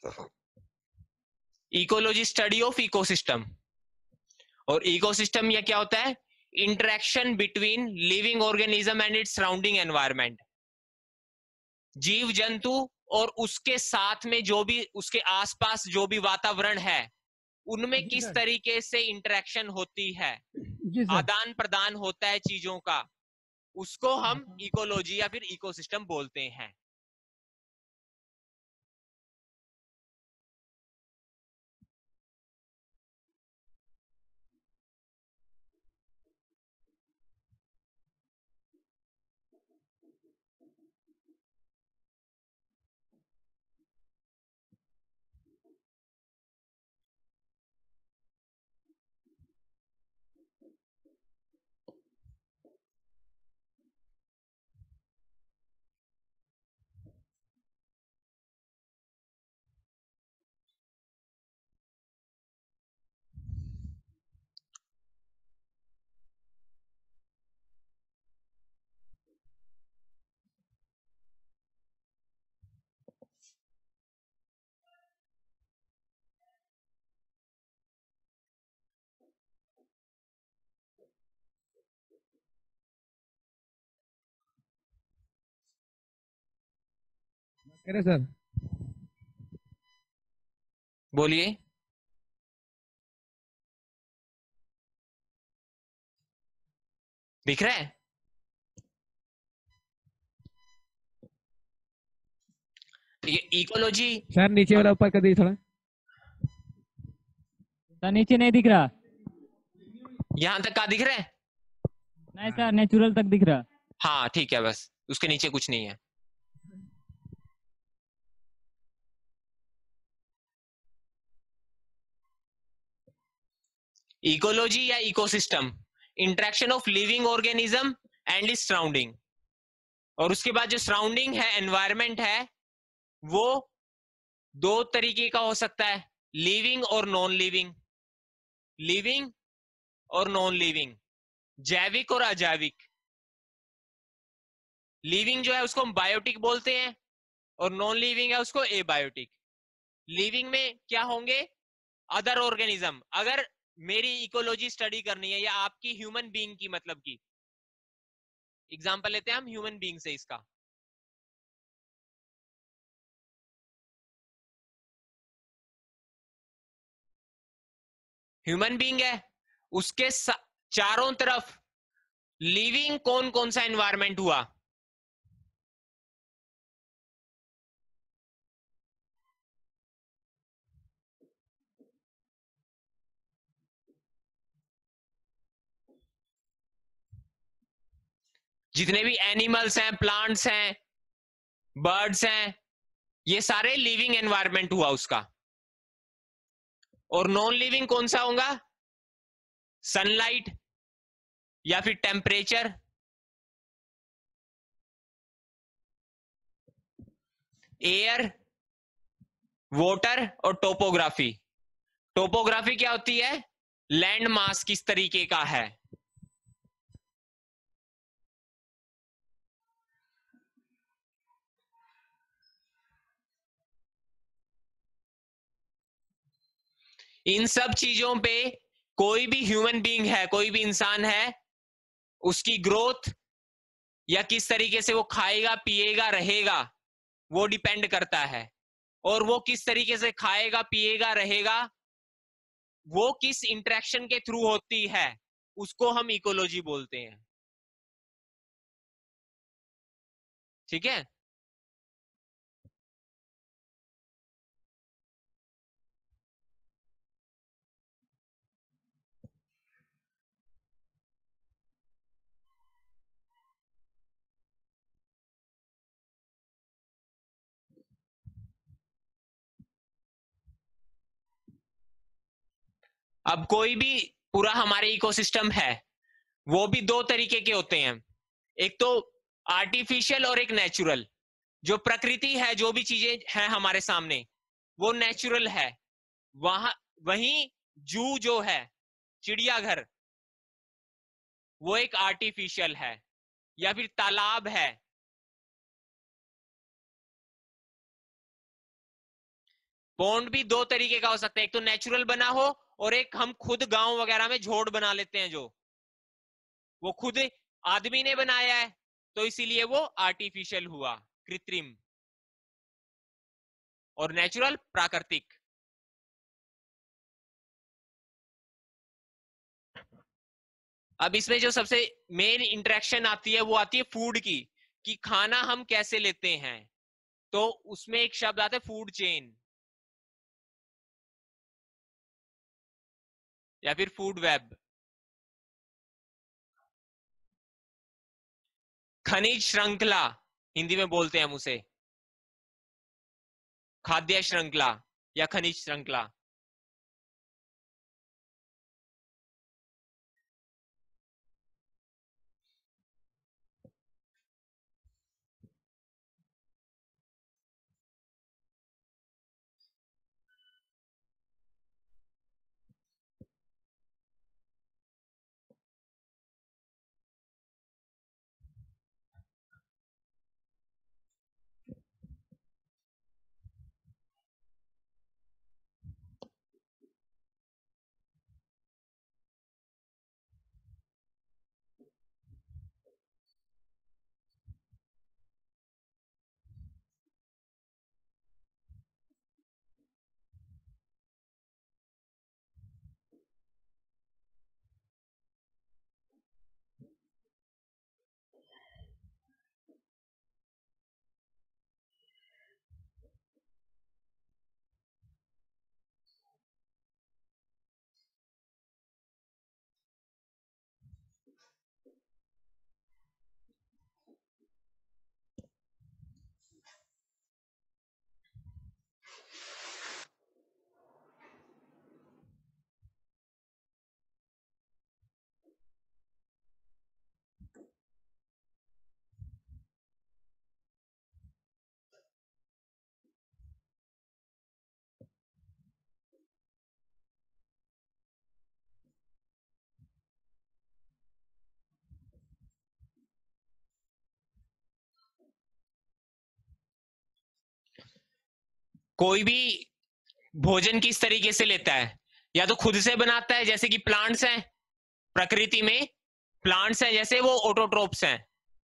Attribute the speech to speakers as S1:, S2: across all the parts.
S1: Ecology study of ecosystem. और ecosystem यह क्या होता है? Interaction between living organism and its surrounding environment. जीव जंतु और उसके साथ में जो भी उसके आसपास जो भी वातावरण है उनमें किस तरीके से इंटरेक्शन होती है, आदान प्रदान होता है चीजों का, उसको हम इकोलॉजी या फिर इकोसिस्टम बोलते हैं।
S2: सर
S1: बोलिए। दिख रहा है? ये इकोलॉजी
S2: सर नीचे वाला ऊपर कर दीजिए थोड़ा।
S3: सर नीचे नहीं दिख रहा।
S1: यहां तक का दिख रहा है?
S3: नहीं सर, नेचुरल तक दिख रहा।
S1: हाँ ठीक है, बस उसके नीचे कुछ नहीं है। इकोलॉजी या ecosystem, interaction of living organism and its surrounding. और उसके बाद जो सराउंडिंग है, एनवायरनमेंट है, वो दो तरीके का हो सकता है, लिविंग और नॉन लिविंग। लिविंग और नॉन लिविंग, जैविक और अजैविक। लिविंग जो है उसको हम बायोटिक बोलते हैं और नॉन लिविंग है उसको एबायोटिक। लिविंग में क्या होंगे? Other organism. अगर मेरी इकोलॉजी स्टडी करनी है या आपकी ह्यूमन बीइंग की, मतलब की एग्जांपल लेते हैं हम ह्यूमन बीइंग से इसका। ह्यूमन बीइंग है, उसके चारों तरफ लिविंग कौन कौन सा एनवायरनमेंट हुआ? जितने भी एनिमल्स हैं, प्लांट्स हैं, बर्ड्स हैं, ये सारे लिविंग एनवायरनमेंट हुआ उसका। और नॉन लिविंग कौन सा होगा? सनलाइट या फिर टेम्परेचर, एयर, वाटर और टोपोग्राफी। टोपोग्राफी क्या होती है? लैंड मास किस तरीके का है। इन सब चीजों पे कोई भी ह्यूमन बीइंग है, कोई भी इंसान है, उसकी ग्रोथ या किस तरीके से वो खाएगा, पिएगा, रहेगा, वो डिपेंड करता है। और वो किस तरीके से खाएगा, पिएगा, रहेगा, वो किस इंटरेक्शन के थ्रू होती है, उसको हम इकोलॉजी बोलते हैं। ठीक है? अब कोई भी पूरा हमारे इकोसिस्टम है, वो भी दो तरीके के होते हैं, एक तो आर्टिफिशियल और एक नेचुरल। जो प्रकृति है, जो भी चीजें हैं हमारे सामने, वो नेचुरल है। वहीं जू जो है, चिड़ियाघर, वो एक आर्टिफिशियल है। या फिर तालाब है, पॉन्ड भी दो तरीके का हो सकता है, एक तो नेचुरल बना हो और एक हम खुद गांव वगैरह में झोड़ बना लेते हैं, जो वो खुद आदमी ने बनाया है, तो इसीलिए वो आर्टिफिशियल हुआ, कृत्रिम। और नेचुरल प्राकृतिक। अब इसमें जो सबसे मेन इंटरेक्शन आती है वो आती है फूड की, कि खाना हम कैसे लेते हैं। तो उसमें एक शब्द आता है फूड चेन या फिर फूड वेब। खनिज श्रृंखला हिंदी में बोलते हैं हम उसे, खाद्य श्रृंखला या खनिज श्रृंखला। कोई भी भोजन किस तरीके से लेता है, या तो खुद से बनाता है, जैसे कि प्लांट्स हैं, प्रकृति में प्लांट्स हैं जैसे वो ऑटोट्रोप्स हैं,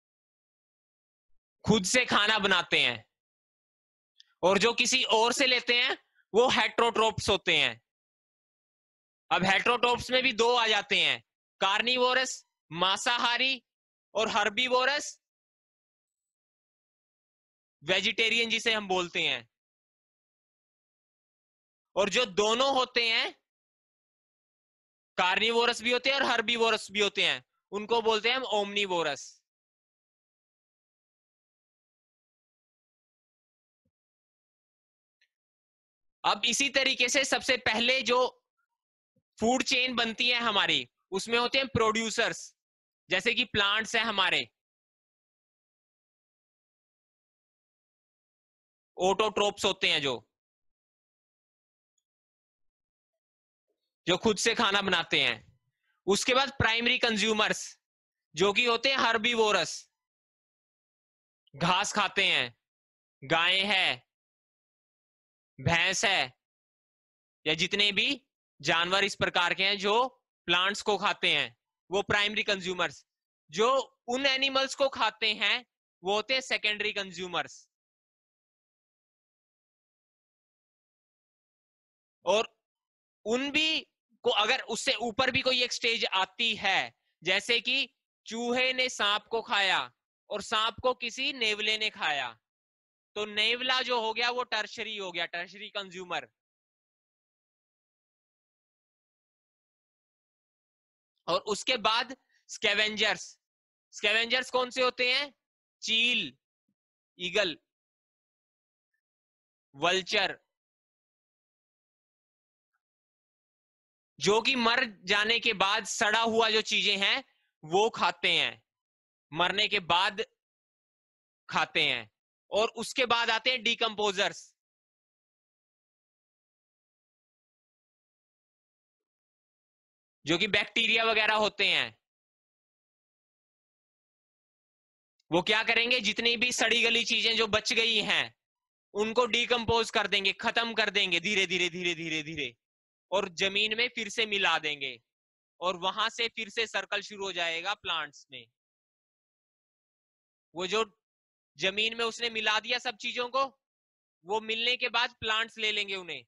S1: खुद से खाना बनाते हैं। और जो किसी और से लेते हैं वो हेट्रोट्रोप्स होते हैं। अब हेट्रोट्रोप्स में भी दो आ जाते हैं, कार्निवोरस मांसाहारी और हर्बीवोरस वेजिटेरियन जिसे हम बोलते हैं। और जो दोनों होते हैं, कार्निवोरस भी होते हैं और हर्बीवोरस भी होते हैं, उनको बोलते हैं हम ओमनीवोरस। अब इसी तरीके से सबसे पहले जो फूड चेन बनती है हमारी, उसमें होते हैं प्रोड्यूसर्स, जैसे कि प्लांट्स हैं हमारे, ऑटोट्रोप्स होते हैं जो खुद से खाना बनाते हैं। उसके बाद प्राइमरी कंज्यूमर्स, जो कि होते हैं हर्बीवोरस, घास खाते हैं, गाय है, भैंस है, या जितने भी जानवर इस प्रकार के हैं जो प्लांट्स को खाते हैं, वो प्राइमरी कंज्यूमर्स। जो उन एनिमल्स को खाते हैं वो होते हैं सेकेंडरी कंज्यूमर्स। और उन भी को अगर उससे ऊपर भी कोई एक स्टेज आती है, जैसे कि चूहे ने सांप को खाया और सांप को किसी नेवले ने खाया, तो नेवला जो हो गया वो टर्शरी हो गया, टर्शरी कंज्यूमर। और उसके बाद स्कैवेंजर्स। स्कैवेंजर्स कौन से होते हैं? चील, ईगल, वल्चर, जो कि मर जाने के बाद सड़ा हुआ जो चीजें हैं वो खाते हैं, मरने के बाद खाते हैं। और उसके बाद आते हैं डिकम्पोजर्स, जो कि बैक्टीरिया वगैरह होते हैं। वो क्या करेंगे, जितनी भी सड़ी गली चीजें जो बच गई हैं उनको डिकम्पोज कर देंगे, खत्म कर देंगे धीरे धीरे धीरे धीरे धीरे, और जमीन में फिर से मिला देंगे, और वहां से फिर से सर्कल शुरू हो जाएगा प्लांट्स में। वो जो जमीन में उसने मिला दिया सब चीजों को, वो मिलने के बाद प्लांट्स ले लेंगे उन्हें,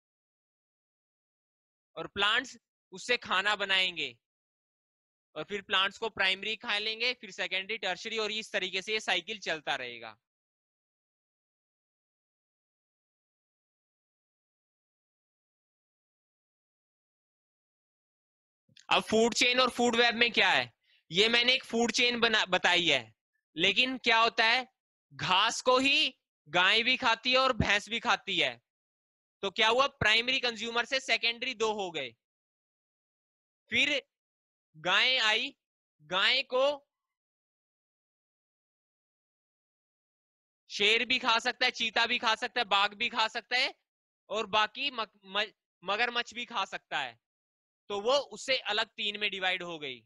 S1: और प्लांट्स उससे खाना बनाएंगे, और फिर प्लांट्स को प्राइमरी खा लेंगे, फिर सेकेंडरी, टर्शरी, और इस तरीके से ये साइकिल चलता रहेगा। अब फूड चेन और फूड वेब में क्या है, ये मैंने एक फूड चेन बताई है, लेकिन क्या होता है, घास को ही गाय भी खाती है और भैंस भी खाती है। तो क्या हुआ, प्राइमरी कंज्यूमर से सेकेंडरी दो हो गए। फिर गाय आई, गाय को शेर भी खा सकता है, चीता भी खा सकता है, बाघ भी खा सकता है, और बाकी मगरमच्छ भी खा सकता है। तो वो उससे अलग तीन में डिवाइड हो गई।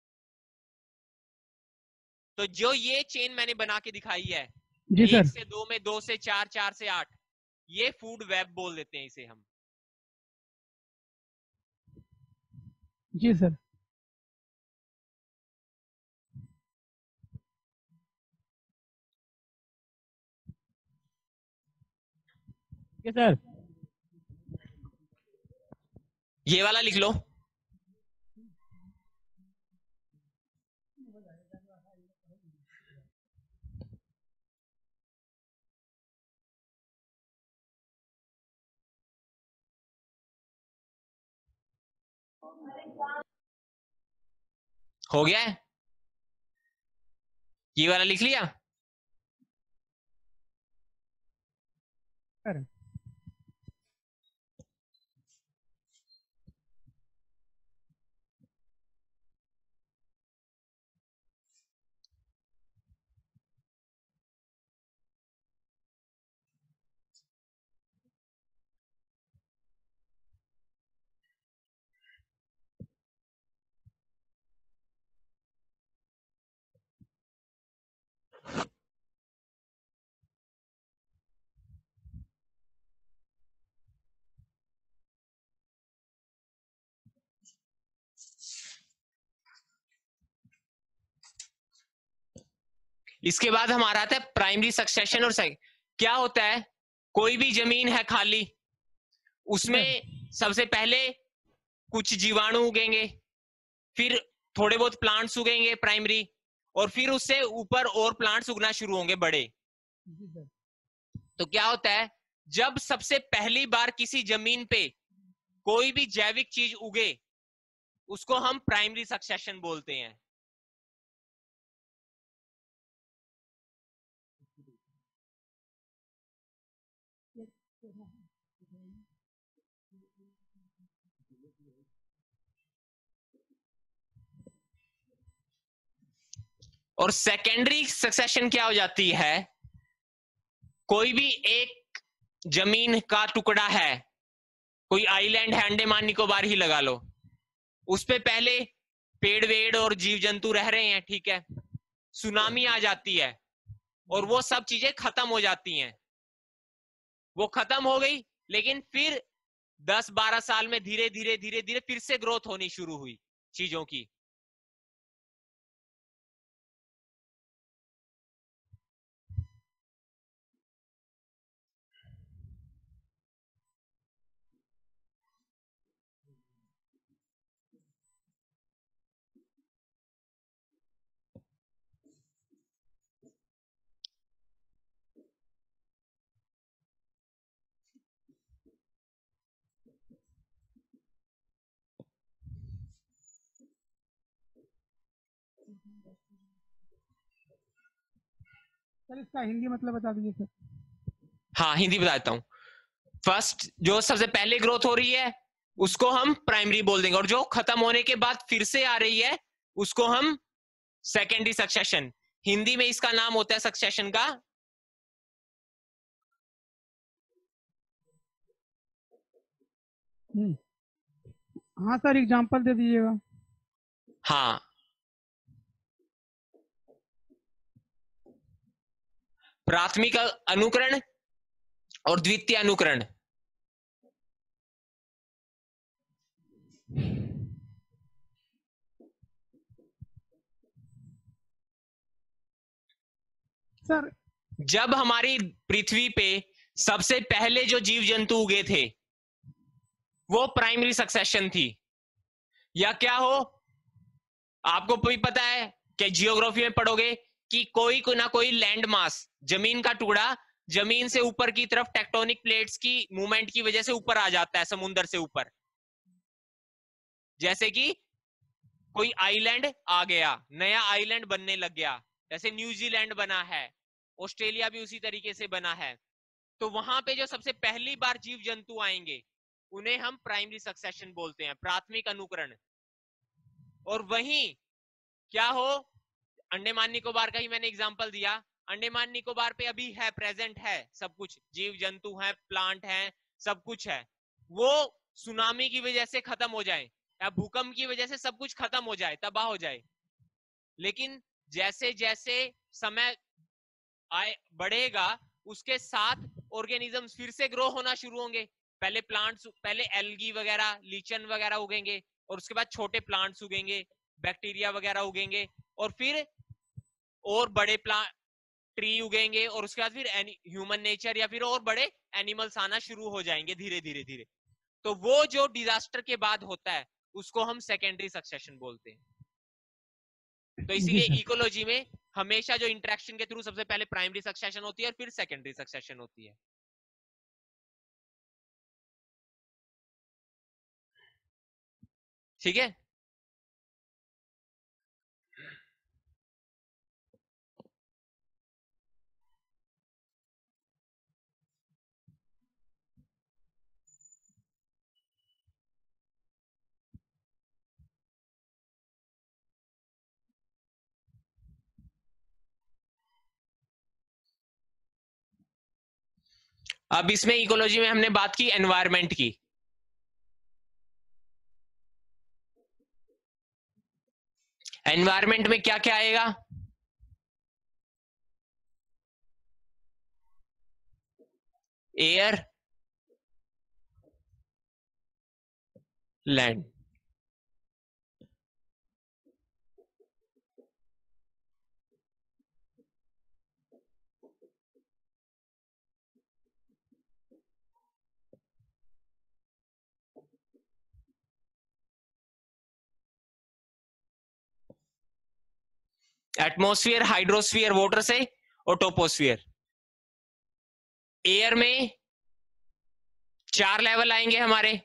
S1: तो जो ये चेन मैंने बना के दिखाई है,
S2: जी सर।
S1: 1 से 2 में, 2 से 4, 4 से 8, ये फूड वेब बोल देते हैं इसे हम।
S2: जी सर।
S3: ठीक है सर।
S1: ये वाला लिख लो। हो गया है, ये वाला लिख लिया।
S2: सर
S1: इसके बाद हमारा आता है प्राइमरी सक्सेशन और क्या होता है, कोई भी जमीन है खाली, उसमें सबसे पहले कुछ जीवाणु उगेंगे, फिर थोड़े बहुत प्लांट्स उगेंगे प्राइमरी, और फिर उससे ऊपर और प्लांट्स उगना शुरू होंगे बड़े।
S2: जी सर।
S1: तो क्या होता है, जब सबसे पहली बार किसी जमीन पे कोई भी जैविक चीज उगे, उसको हम प्राइमरी सक्सेशन बोलते हैं। और सेकेंडरी सक्सेशन क्या हो जाती है, कोई भी एक जमीन का टुकड़ा है, कोई आइलैंड है, अंडमान निकोबार ही लगा लो, उस पे पहले पेड़ वेड़ और जीव जंतु रह रहे हैं, ठीक है, सुनामी आ जाती है और वो सब चीजें खत्म हो जाती हैं। वो खत्म हो गई, लेकिन फिर 10-12 साल में धीरे धीरे धीरे धीरे फिर से ग्रोथ होनी शुरू हुई चीजों की।
S2: सर इसका हिंदी मतलब बता दीजिए सर।
S1: हाँ, हिंदी बता देता हूं। फर्स्ट जो सबसे पहले ग्रोथ हो रही है उसको हम प्राइमरी बोल देंगे, और जो खत्म होने के बाद फिर से आ रही है उसको हम सेकेंडरी सक्सेशन। हिंदी में इसका नाम होता है सक्सेशन का।
S2: हाँ सर, एग्जांपल दे दीजिएगा।
S1: हाँ, प्राथमिक अनुकरण, और द्वितीय अनुकरण।
S2: सर
S1: जब हमारी पृथ्वी पे सबसे पहले जो जीव जंतु उगे थे वो प्राइमरी सक्सेशन थी, या क्या हो, आपको भी पता है कि जियोग्राफी में पढ़ोगे कि कोई ना कोई लैंड मास, जमीन का टुकड़ा जमीन से ऊपर की तरफ टेक्टोनिक प्लेट्स की मूवमेंट की वजह से ऊपर आ जाता है, समुद्र से ऊपर। जैसे कि कोई आइलैंड आ गया, नया आइलैंड बनने लग गया, जैसे न्यूजीलैंड बना है, ऑस्ट्रेलिया भी उसी तरीके से बना है। तो वहां पे जो सबसे पहली बार जीव जंतु आएंगे उन्हें हम प्राइमरी सक्सेशन बोलते हैं, प्राथमिक अनुकरण। और वहीं क्या हो, अंडमान निकोबार का ही मैंने एग्जांपल दिया, अंडमान निकोबार पे अभी है, प्रेजेंट है, सब कुछ, जीव जंतु है, प्लांट है, सब कुछ है। वो सुनामी की वजह से खत्म हो जाए या भूकंप की वजह से सब कुछ खत्म हो जाए, तबाह हो जाए, लेकिन जैसे जैसे समय आए बढ़ेगा उसके साथ ऑर्गेनिजम्स फिर से ग्रो होना शुरू होंगे। पहले प्लांट्स, पहले एल्गी वगैरह, लीचन वगैरह उगेंगे, और उसके बाद छोटे प्लांट्स उगेंगे, बैक्टीरिया वगैरह उगेंगे, और फिर और बड़े प्लांट, ट्री उगेंगे, और उसके बाद फिर ह्यूमन नेचर या फिर और बड़े एनिमल्स आना शुरू हो जाएंगे धीरे धीरे धीरे। तो वो जो डिजास्टर के बाद होता है उसको हम सेकेंडरी सक्सेशन बोलते हैं। तो
S2: जी
S1: इसीलिए
S2: सर।
S1: इकोलॉजी में हमेशा जो इंटरेक्शन के थ्रू सबसे पहले प्राइमरी सक्सेशन होती है और फिर सेकेंडरी सक्सेशन होती है। ठीक है। अब इसमें इकोलॉजी में हमने बात की एनवायरमेंट की। एनवायरमेंट में क्या क्या आएगा? Air, land. Atmosphere, hydrosphere water से, और टोपोस्फियर। एयर में 4 लेवल आएंगे हमारे।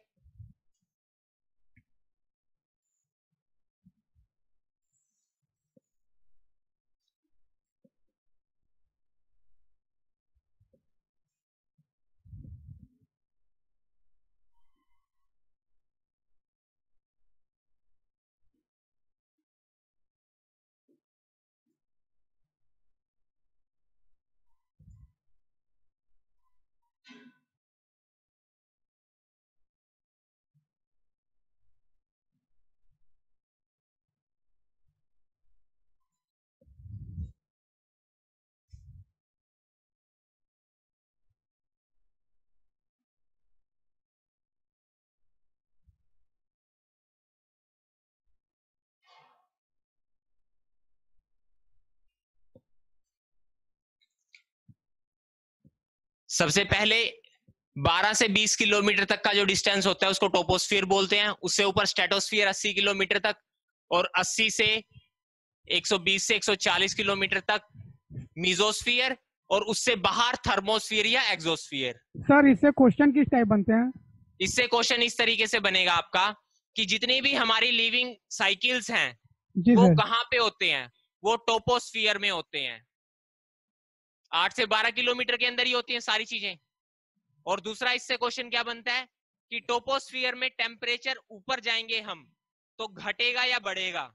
S1: सबसे पहले 12 से 20 किलोमीटर तक का जो डिस्टेंस होता है उसको टोपोस्फियर बोलते हैं। उससे ऊपर स्ट्रेटोस्फियर 80 किलोमीटर तक, और 80 से 120 से 140 किलोमीटर तक मीजोस्फियर, और उससे बाहर थर्मोस्फियर या एक्सोस्फियर।
S2: सर इससे क्वेश्चन किस टाइप बनते हैं?
S1: इससे क्वेश्चन इस तरीके से बनेगा आपका कि जितनी भी हमारी लिविंग साइकिल्स हैं
S2: जी
S1: वो
S2: सर।
S1: कहां पे होते हैं? वो टोपोस्फियर में होते हैं। 8 से 12 किलोमीटर के अंदर ही होती हैं सारी चीजें। और दूसरा इससे क्वेश्चन क्या बनता है कि टोपोस्फियर में टेम्परेचर ऊपर जाएंगे हम तो घटेगा या बढ़ेगा?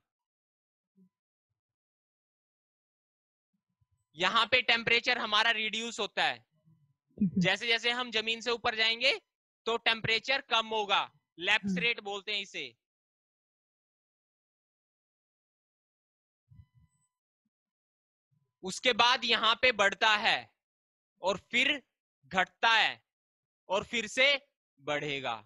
S1: यहां पे टेम्परेचर हमारा रिड्यूस होता है। जैसे जैसे हम जमीन से ऊपर जाएंगे तो टेम्परेचर कम होगा, लैप्स रेट बोलते हैं इसे। उसके बाद यहां पे बढ़ता है और फिर घटता है और फिर से बढ़ेगा,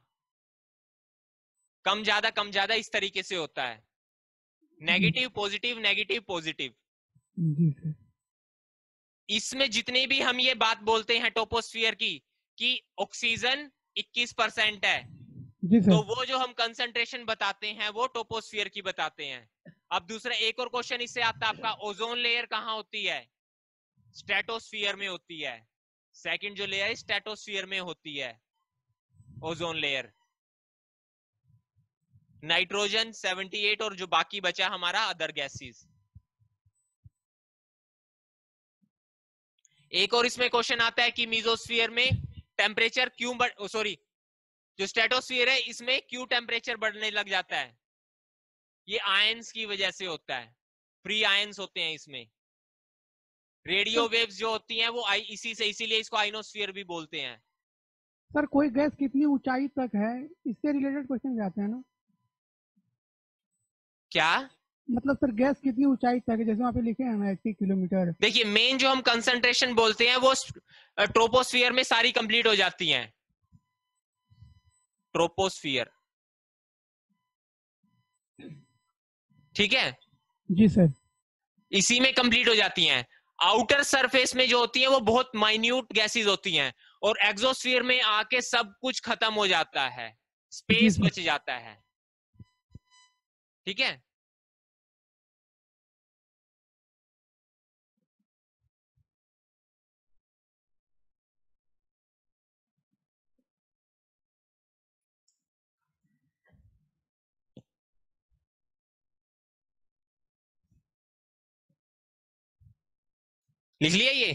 S1: कम ज्यादा इस तरीके से होता है, नेगेटिव पॉजिटिव नेगेटिव पॉजिटिव।
S2: जी सर।
S1: इसमें जितने भी हम ये बात बोलते हैं टोपोस्फियर की कि ऑक्सीजन 21% है,
S2: जी
S1: तो
S2: सर।
S1: वो जो हम कंसंट्रेशन बताते हैं वो टोपोस्फियर की बताते हैं। अब दूसरा एक और क्वेश्चन इससे आता है आपका, ओजोन लेयर कहाँ होती है? स्ट्रेटोस्फियर में होती है। सेकंड जो लेयर है स्ट्रेटोस्फियर में होती है ओजोन लेयर। नाइट्रोजन 78 और जो बाकी बचा हमारा अदर गैसेस। एक और इसमें क्वेश्चन आता है कि मीजोस्फियर में टेम्परेचर क्यों सॉरी, जो स्ट्रेटोस्फियर है इसमें क्यों टेम्परेचर बढ़ने लग जाता है? ये आयंस की वजह से होता है, फ्री आयंस होते हैं इसमें। रेडियो
S2: सर,
S1: वेव्स जो होती हैं वो इसी से, इसीलिए इसको आइनोस्फीयर भी बोलते हैं।
S2: सर कोई गैस कितनी ऊंचाई तक है, इससे रिलेटेड क्वेश्चन जाते हैं ना?
S1: क्या?
S2: मतलब सर गैस कितनी ऊंचाई तक है, जैसे वहाँ पे लिखे हैं ना 80 किलोमीटर।
S1: देखिए मेन जो हम कंसंट्रेशन बोलते हैं वो ट्रोपोस्फियर में सारी कंप्लीट हो जाती हैं। ट्रोपोस्फियर, ठीक है,
S2: जी सर।
S1: इसी में कंप्लीट हो जाती हैं। आउटर सरफेस में जो होती है वो बहुत माइन्यूट गैसेस होती हैं, और एक्सोस्फीयर में आके सब कुछ खत्म हो जाता है,
S2: जी
S1: स्पेस
S2: सर।
S1: बच जाता है। ठीक है, लिख लिया ये?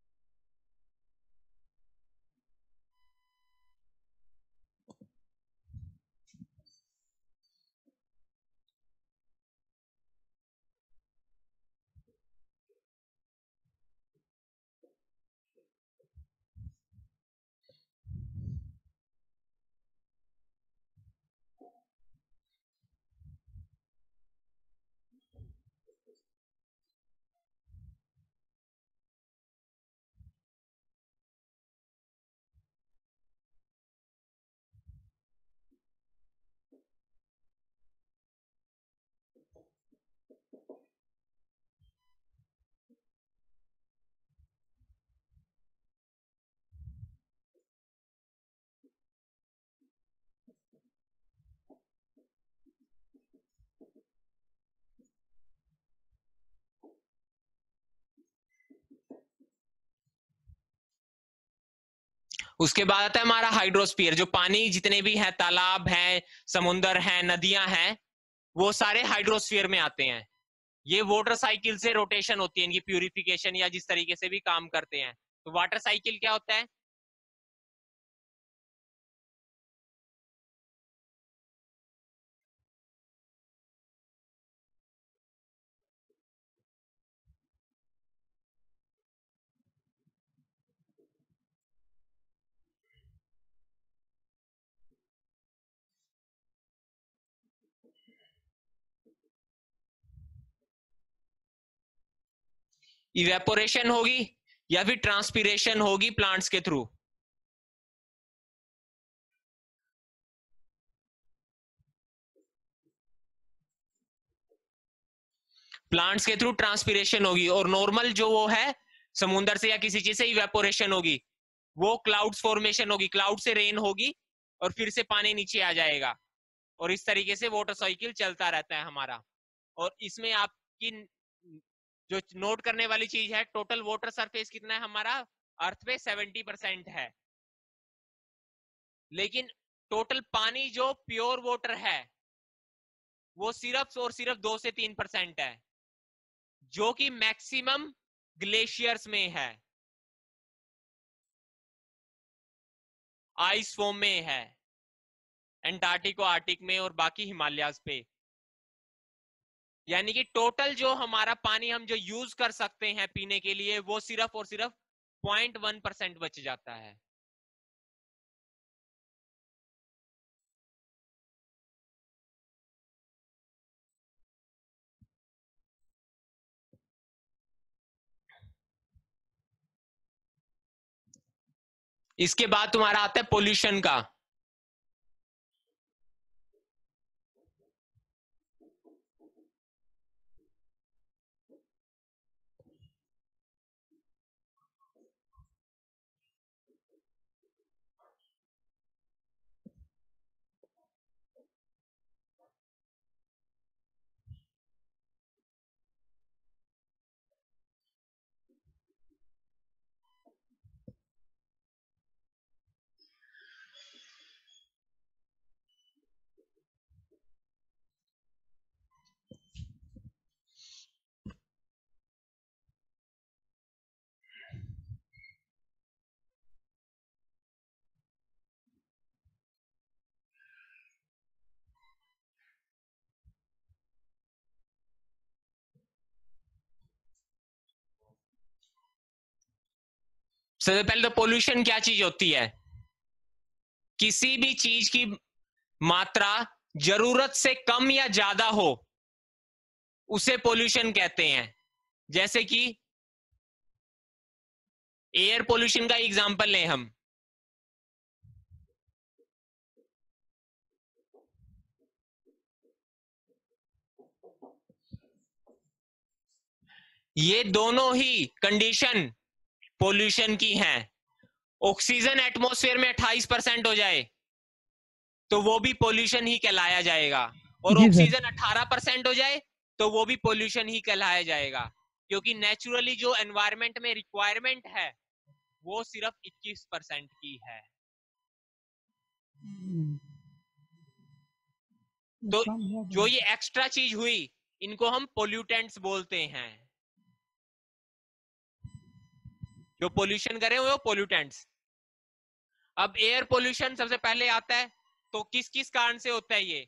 S1: उसके बाद आता है हमारा हाइड्रोस्फीयर, जो पानी जितने भी हैं, तालाब हैं, समुंदर हैं, नदियां हैं, वो सारे हाइड्रोस्फीयर में आते हैं। ये वाटर साइकिल से रोटेशन होती है, इनकी प्यूरिफिकेशन या जिस तरीके से भी काम करते हैं। तो वाटर साइकिल क्या होता है? इवेपोरेशन होगी या फिर ट्रांसपीरेशन होगी प्लांट्स के थ्रू? प्लांट्स के थ्रू ट्रांसपीरेशन होगी, और नॉर्मल जो वो है समुंदर से या किसी चीज से इवेपोरेशन होगी, वो क्लाउड्स फॉर्मेशन होगी, क्लाउड से रेन होगी और फिर से पानी नीचे आ जाएगा, और इस तरीके से वाटर साइकिल चलता रहता है हमारा। और इसमें आपकी जो नोट करने वाली चीज है, टोटल वाटर सरफेस कितना है हमारा अर्थ पे? 70% है। लेकिन टोटल पानी जो प्योर वाटर है वो सिर्फ और सिर्फ 2 से 3% है, जो कि मैक्सिमम ग्लेशियर्स में है, आइस फॉर्म में है, एंटार्क्टिको आर्टिक में और बाकी हिमालयाज पे। यानी कि टोटल जो हमारा पानी हम जो यूज कर सकते हैं पीने के लिए, वो सिर्फ और सिर्फ 0.1% बच जाता है। इसके बाद तुम्हारा आता है पोल्यूशन का। सबसे पहले तो पोल्यूशन क्या चीज होती है? किसी भी चीज की मात्रा जरूरत से कम या ज्यादा हो उसे पोल्यूशन कहते हैं। जैसे कि एयर पोल्यूशन का एग्जांपल लें हम। ये दोनों ही कंडीशन पोल्यूशन की हैं। ऑक्सीजन एटमॉस्फेयर में 28% हो जाए तो वो भी पोल्यूशन ही कहलाया जाएगा, और
S2: जी सर।
S1: ऑक्सीजन 18% हो जाए तो वो भी पोल्यूशन ही कहलाया जाएगा, क्योंकि नेचुरली जो एनवायरनमेंट में रिक्वायरमेंट है वो सिर्फ 21% की है। तो जो ये एक्स्ट्रा चीज हुई इनको हम पोल्यूटेंट्स बोलते हैं। जो पोल्यूशन करे वो पोल्यूटेंट्स। अब एयर पोल्यूशन सबसे पहले आता है, तो किस किस कारण से होता है ये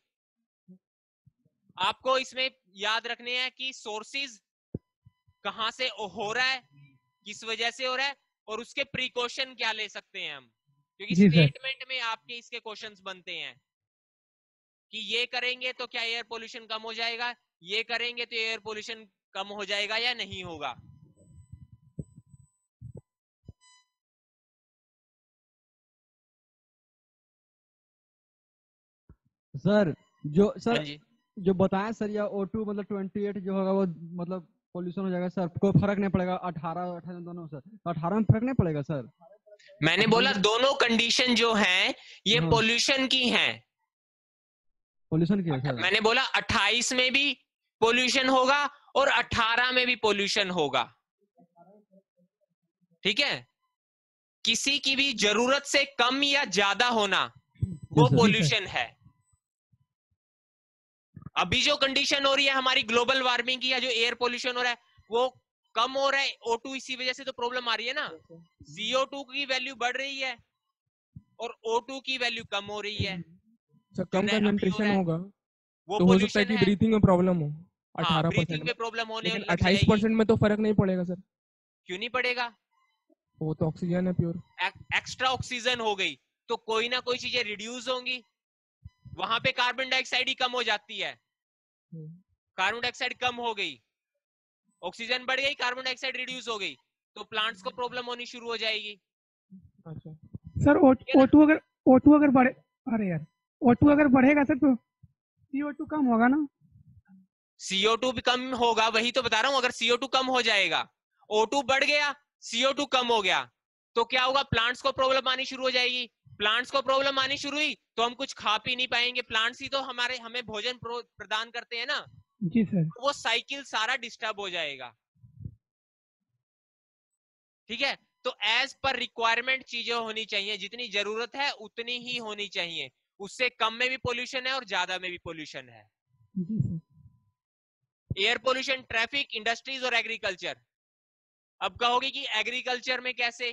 S1: आपको इसमें याद रखने हैं कि सोर्सेज कहां से हो रहा है, किस वजह से हो रहा है, और उसके प्रिकॉशन क्या ले सकते हैं हम, क्योंकि
S2: जी सर।
S1: स्टेटमेंट में आपके इसके क्वेश्चंस बनते हैं कि ये करेंगे तो क्या एयर पोल्यूशन कम हो जाएगा, ये करेंगे तो एयर पोल्यूशन कम हो जाएगा या नहीं होगा।
S3: सर जो
S1: हाँ
S3: सर
S1: जी,
S3: जो बताया सर, या O2 मतलब 28 जो होगा वो मतलब पोल्यूशन हो जाएगा सर, कोई फर्क नहीं पड़ेगा 18 18 दोनों सर, 18 में फर्क नहीं पड़ेगा सर।
S1: मैंने बोला दोनों कंडीशन जो हैं ये
S3: हाँ।
S1: पोल्यूशन की हैं।
S3: पोल्यूशन की है सर।
S1: मैंने बोला 28 में भी पोल्यूशन होगा और 18 में भी पोल्यूशन होगा। ठीक है, किसी की भी जरूरत से कम या ज्यादा होना वो
S3: सर।
S1: पोल्यूशन है। अभी जो कंडीशन हो रही है हमारी ग्लोबल वार्मिंग की, या जो एयर पोल्यूशन हो रहा है वो कम हो रहा है, O2 इसी वजह से तो प्रॉब्लम आ रही है ना। CO2 की वैल्यू बढ़ रही है और O2 की वैल्यू कम हो रही है।
S4: सर
S1: जो
S4: कम
S1: अभी हो
S4: कंसंट्रेशन
S1: रहा है
S4: होगा
S1: वो
S4: तो हो सकता है
S1: पोल्यूशन
S4: कि
S1: है।
S4: ब्रीथिंग में प्रॉब्लम हो
S1: हाँ,
S4: 18%
S1: ब्रीथिंग
S4: में,
S1: में प्रॉब्लम होने
S4: लेकिन
S1: लग जाएगी।
S4: 28% में तो फर्क नहीं पड़ेगा सर।
S1: क्यों नहीं पड़ेगा?
S4: वो तो ऑक्सीजन है प्योर।
S1: एक्स्ट्रा ऑक्सीजन हो गई तो कोई ना कोई चीजें रिड्यूस होंगी, वहां पे कार्बन डाइऑक्साइड ही कम हो जाती है। कार्बन डाइऑक्साइड कम हो गई, ऑक्सीजन बढ़ गई, कार्बन डाइऑक्साइड रिड्यूस हो गई, तो प्लांट्स को प्रॉब्लम होनी शुरू हो जाएगी।
S4: अच्छा
S2: सर O2 अगर बढ़े, अरे यार O2 अगर बढ़ेगा सर तो CO2 कम होगा ना।
S1: CO2 भी कम होगा, वही तो बता रहा हूं। अगर CO2 कम हो जाएगा, O2 बढ़ गया, CO2 कम हो गया, तो क्या होगा? प्लांट्स को प्रॉब्लम आनी शुरू हो जाएगी। प्लांट्स को प्रॉब्लम आनी शुरू हुई तो हम कुछ खा पी नहीं पाएंगे। प्लांट्स ही तो हमें भोजन प्रदान करते हैं ना।
S2: जी सर।
S1: वो साइकिल सारा डिस्टर्ब हो जाएगा। ठीक है, तो एज पर रिक्वायरमेंट चीजें होनी चाहिए, जितनी जरूरत है उतनी ही होनी चाहिए। उससे कम में भी पोल्यूशन है और ज्यादा में भी पोल्यूशन है।
S2: जी sir.
S1: Air pollution, traffic, industries और एग्रीकल्चर। अब कहोगे कि एग्रीकल्चर में कैसे?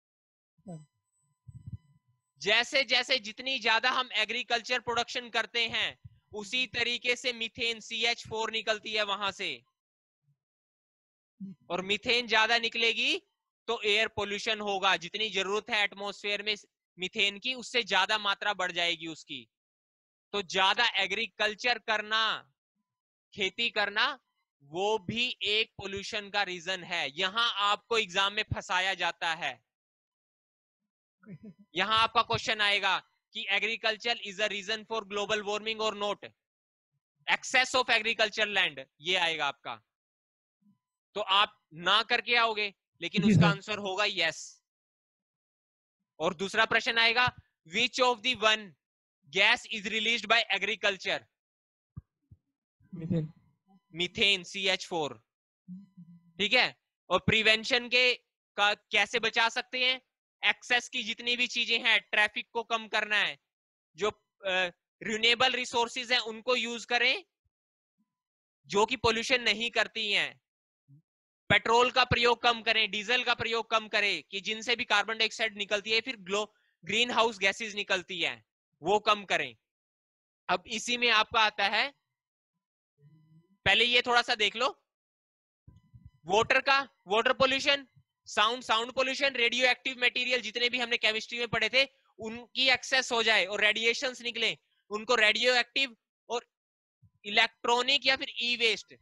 S1: जैसे जैसे जितनी ज्यादा हम एग्रीकल्चर प्रोडक्शन करते हैं उसी तरीके से मीथेन CH4 निकलती है वहां से, और मीथेन ज्यादा निकलेगी तो एयर पोल्यूशन होगा। जितनी जरूरत है एटमॉस्फेयर में मीथेन की उससे ज्यादा मात्रा बढ़ जाएगी उसकी। तो ज्यादा एग्रीकल्चर करना, खेती करना, वो भी एक पोल्यूशन का रीजन है। यहां आपको एग्जाम में फंसाया जाता है।
S2: कैसे?
S1: यहां आपका क्वेश्चन आएगा कि agriculture is a reason for global warming और not, excess of agriculture land, ये आएगा आपका। तो आप ना करके आओगे, लेकिन
S2: जी
S1: उसका
S2: सर।
S1: आंसर होगा यस। और दूसरा प्रश्न आएगा, which of the one gas is released by agriculture?
S4: Methane.
S1: Methane, CH4। ठीक है। और प्रिवेंशन के का कैसे बचा सकते हैं? एक्सेस की जितनी भी चीजें हैं, ट्रैफिक को कम करना है, जो रिन्यूएबल रिसोर्सेज हैं उनको यूज करें जो कि पोल्यूशन नहीं करती हैं। पेट्रोल का प्रयोग कम करें, डीजल का प्रयोग कम करें कि जिनसे भी कार्बन डाइऑक्साइड निकलती है, फिर ग्रीन हाउस गैसेज निकलती है, वो कम करें। अब इसी में आपका आता है, पहले ये थोड़ा सा देख लो, वाटर का, water pollution, sound pollution, radio active material जितने भी हमने केमिस्ट्री में पढ़े थे उनकी एक्सेस हो जाए और रेडिएशंस निकले, उनको रेडियो एक्टिव और इलेक्ट्रॉनिक या फिर ई वेस्ट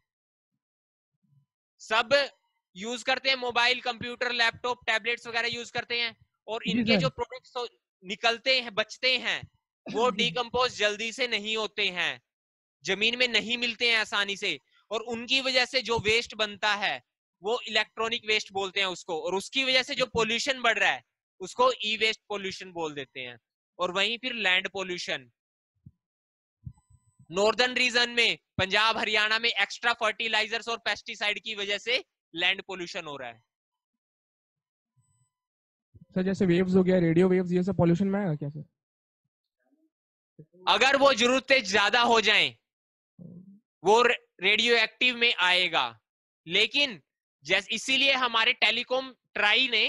S1: सब यूज करते हैं, मोबाइल, कंप्यूटर, लैपटॉप, टैबलेट्स वगैरह यूज करते हैं, और
S2: जी
S1: इनके
S2: सर।
S1: जो प्रोडक्ट्स निकलते हैं, बचते हैं, वो डिकम्पोज जल्दी से नहीं होते हैं, जमीन में नहीं मिलते हैं आसानी से, और उनकी वजह से जो वेस्ट बनता है वो इलेक्ट्रॉनिक वेस्ट बोलते हैं उसको, और उसकी वजह से जो पोल्यूशन बढ़ रहा है उसको ई वेस्ट पोल्यूशन बोल देते हैं। और वहीं फिर लैंड पोल्यूशन, नॉर्दर्न रीजन में, पंजाब हरियाणा में एक्स्ट्रा फर्टिलाइजर्स और पेस्टिसाइड की वजह से लैंड पोल्यूशन हो रहा है।
S4: सर जैसे वेव्स हो गया, रेडियो वेव्स, ये सब पॉल्यूशन में आएगा क्या सर?
S1: अगर वो जरूरतें ज्यादा हो जाएं वो रेडियो एक्टिव में आएगा, लेकिन जैसे इसीलिए हमारे टेलीकॉम ट्राई ने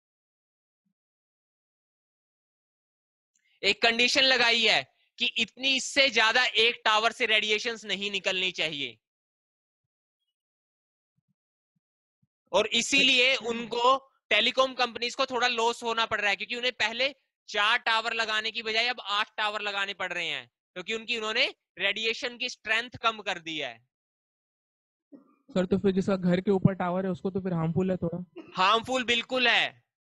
S1: एक कंडीशन लगाई है कि इतनी, इससे ज्यादा एक टावर से रेडिएशंस नहीं निकलनी चाहिए, और इसीलिए उनको, टेलीकॉम कंपनीज को थोड़ा लॉस होना पड़ रहा है, क्योंकि उन्हें पहले 4 टावर लगाने की बजाय अब 8 टावर लगाने पड़ रहे हैं, क्योंकि उनकी उन्होंने रेडिएशन की स्ट्रेंथ कम कर दी है।
S4: सर तो फिर जिसका घर के ऊपर टावर है उसको तो फिर हार्मफुल है थोड़ा।
S1: हार्मफुल बिल्कुल है।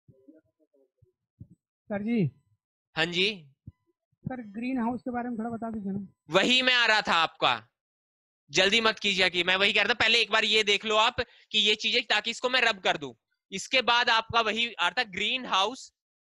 S2: सर जी।
S1: हाँ जी,
S2: सर ग्रीन हाउस के बारे में थोड़ा बता दीजिए ना।
S1: वही मैं आ रहा था आपका, जल्दी मत कीजिए, कि मैं वही कह रहा था, पहले एक बार ये देख लो आप कि ये चीजें, ताकि इसको मैं रब कर दूं, इसके बाद आपका वही आ रहा था, ग्रीन हाउस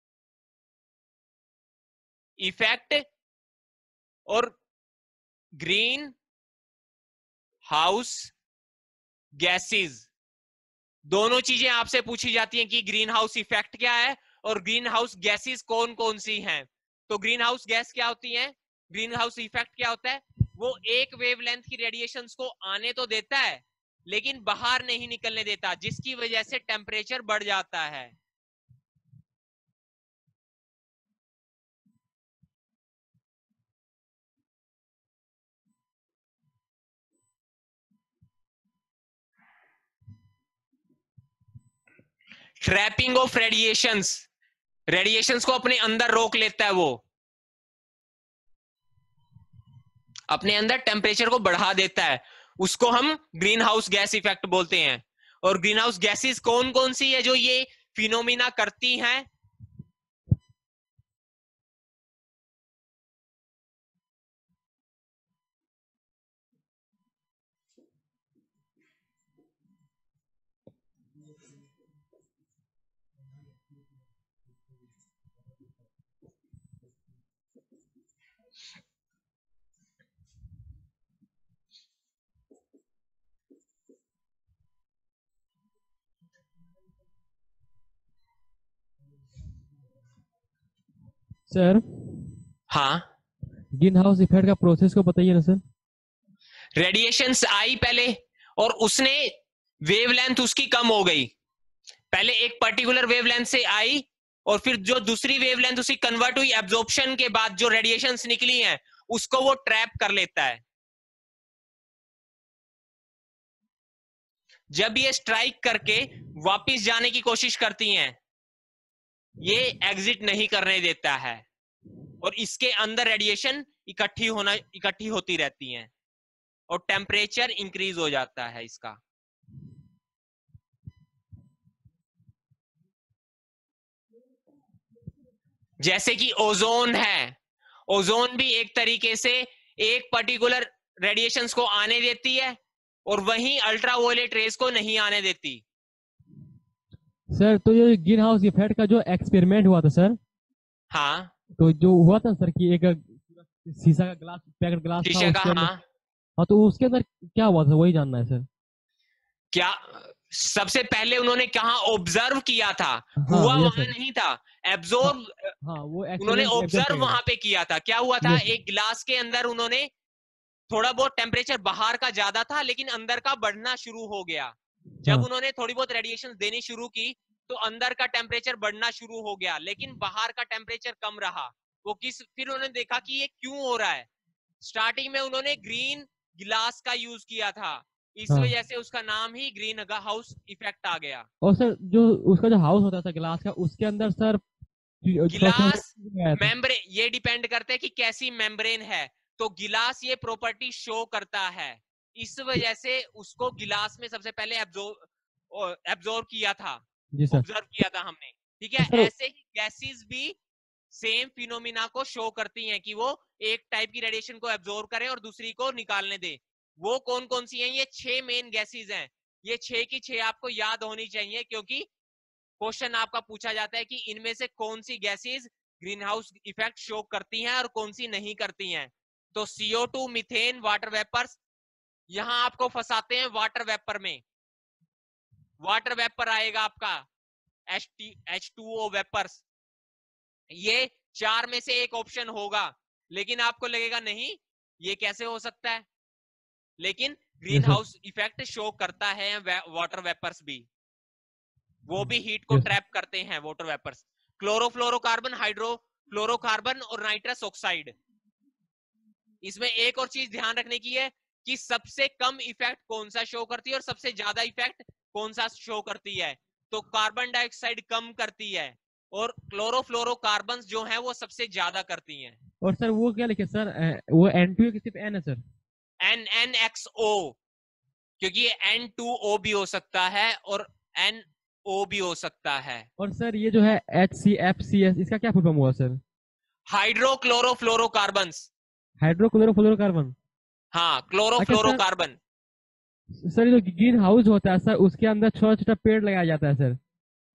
S1: इफेक्ट और ग्रीन हाउस गैसेस, दोनों चीजें आपसे पूछी जाती हैं कि ग्रीन हाउस इफेक्ट क्या है और ग्रीन हाउस गैसेस कौन कौन सी हैं। तो ग्रीन हाउस गैस क्या होती है, ग्रीन हाउस इफेक्ट क्या होता है, वो एक वेवलेंथ की रेडिएशंस को आने तो देता है लेकिन बाहर नहीं निकलने देता, जिसकी वजह से टेम्परेचर बढ़ जाता है। ट्रैपिंग ऑफ रेडिएशंस, रेडिएशंस को अपने अंदर रोक लेता है, वो अपने अंदर टेम्परेचर को बढ़ा देता है, उसको हम ग्रीन हाउस गैस इफेक्ट बोलते हैं। और ग्रीन हाउस गैसेस कौन कौन सी है जो ये फिनोमिना करती हैं?
S5: सर
S1: हाँ,
S5: ग्रीन हाउस इफेक्ट का प्रोसेस को बताइए ना सर।
S1: रेडिएशंस आई पहले और उसने वेवलेंथ उसकी कम हो गई, पहले एक पर्टिकुलर वेवलेंथ से आई और फिर जो दूसरी वेवलेंथ उसकी कन्वर्ट हुई, एब्जॉर्प्शन के बाद जो रेडिएशंस निकली हैं उसको वो ट्रैप कर लेता है। जब ये स्ट्राइक करके वापस जाने की कोशिश करती हैं, ये एग्जिट नहीं करने देता है और इसके अंदर रेडिएशन इकट्ठी होती रहती हैं और टेम्परेचर इंक्रीज हो जाता है इसका। जैसे कि ओजोन है, ओजोन भी एक तरीके से एक पर्टिकुलर रेडिएशंस को आने देती है और वहीं अल्ट्रावायलेट रेज को नहीं आने देती।
S5: सर तो ये ग्रीन हाउस इफेक्ट का जो एक्सपेरिमेंट हुआ था सर,
S1: हाँ,
S5: तो जो हुआ था सर कि एक शीशा का ग्लास, पैकेट ग्लास था
S1: शीशे का,
S5: उसके अंदर,
S1: हाँ।
S5: हाँ तो उसके अंदर क्या हुआ था वही जानना है सर।
S1: क्या सबसे पहले उन्होंने कहा ऑब्जर्व किया था,
S5: हाँ
S1: हुआ
S5: यस
S1: वहां
S5: सर।
S1: नहीं था,
S5: हाँ,
S1: एब्जॉर्व
S5: हाँ वो
S1: उन्होंने
S5: एक्सपेरिमेंट एग्जाम
S1: ऑब्जर्व
S5: किया
S1: वहां पे किया था। क्या हुआ था,
S5: यस
S1: एक गिलास के अंदर उन्होंने थोड़ा बहुत टेम्परेचर बाहर का ज्यादा था लेकिन अंदर का बढ़ना शुरू हो गया। जब
S5: हाँ
S1: उन्होंने थोड़ी बहुत रेडिएशन देनी शुरू की तो अंदर का टेम्परेचर बढ़ना शुरू हो गया लेकिन बाहर का टेम्परेचर कम रहा। वो किस, फिर उन्होंने देखा कि ये क्यों हो रहा है। स्टार्टिंग में उन्होंने ग्रीन गिलास का यूज किया था, इस
S5: हाँ।
S1: वजह से उसका नाम ही ग्रीन हाउस इफेक्ट आ गया।
S5: और सर जो उसका जो हाउस होता था गिलास का, उसके अंदर सर
S1: गिलास
S5: आया था।
S1: मेम्ब्रेन, ये डिपेंड करता है कि कैसी मेम्ब्रेन है। तो गिलास ये प्रॉपर्टी शो करता है, इस वजह से उसको गिलास में सबसे पहले एब्जॉर्ब किया था,
S5: जी सर।
S1: ऑब्जर्व किया था हमने। ठीक
S5: तो
S1: है,
S5: सर
S1: ऐसे ही गैसेस भी सेम फिनोमिना को शो करती हैं कि वो एक टाइप की रेडिएशन को एब्जॉर्ब करें और दूसरी को निकालने दे। वो कौन कौन सी हैं? ये 6 मेन गैसेस हैं। ये 6 की 6 आपको याद होनी चाहिए क्योंकि क्वेश्चन आपका पूछा जाता है कि इनमें से कौन सी gases green house effect show करती हैं और कौन सी नहीं करती हैं। तो CO2, मीथेन, वाटर वेपर्स, यहां आपको फंसाते हैं वाटर वेपर में। वाटर वेपर आएगा आपका H2O वेपर्स, ये 4 में से एक ऑप्शन होगा लेकिन आपको लगेगा नहीं ये कैसे हो सकता है, लेकिन green
S5: yes sir.
S1: House effect show करता है वाटर वेपर्स भी, वो भी हीट को
S5: यस
S1: ट्रैप करते हैं वाटर वेपर्स। क्लोरोफ्लोरोकार्बन, हाइड्रोफ्लोरोकार्बन और नाइट्रस ऑक्साइड। इसमें एक और चीज ध्यान रखने की है कि सबसे कम इफेक्ट कौन सा शो करती है और सबसे ज्यादा इफेक्ट कौन सा शो करती है। तो कार्बन डाइऑक्साइड कम करती है और क्लोरोफ्लोरोकार्बन जो है वो सबसे ज्यादा करती हैं।
S5: और सर वो क्या लिखे सर, वो N2 है कि सिर्फ N है सर?
S1: NNXO, क्योंकि ये N2O भी हो सकता है और NO भी हो सकता है।
S5: और सर ये जो है HCFCS, इसका क्या फुल फॉर्म हुआ सर?
S1: हाइड्रोक्लोरोफ्लोरोकार्बन।
S5: हाइड्रोक्लोरोफ्लोरोकार्बन।
S1: हाँ,
S5: अच्छा सर,
S1: क्लोरोफ्लोरोकार्बन।
S5: सर ये जो ग्रीन हाउस होता है सर, उसके अंदर छोटा छोटा पेड़ लगाया जाता है सर।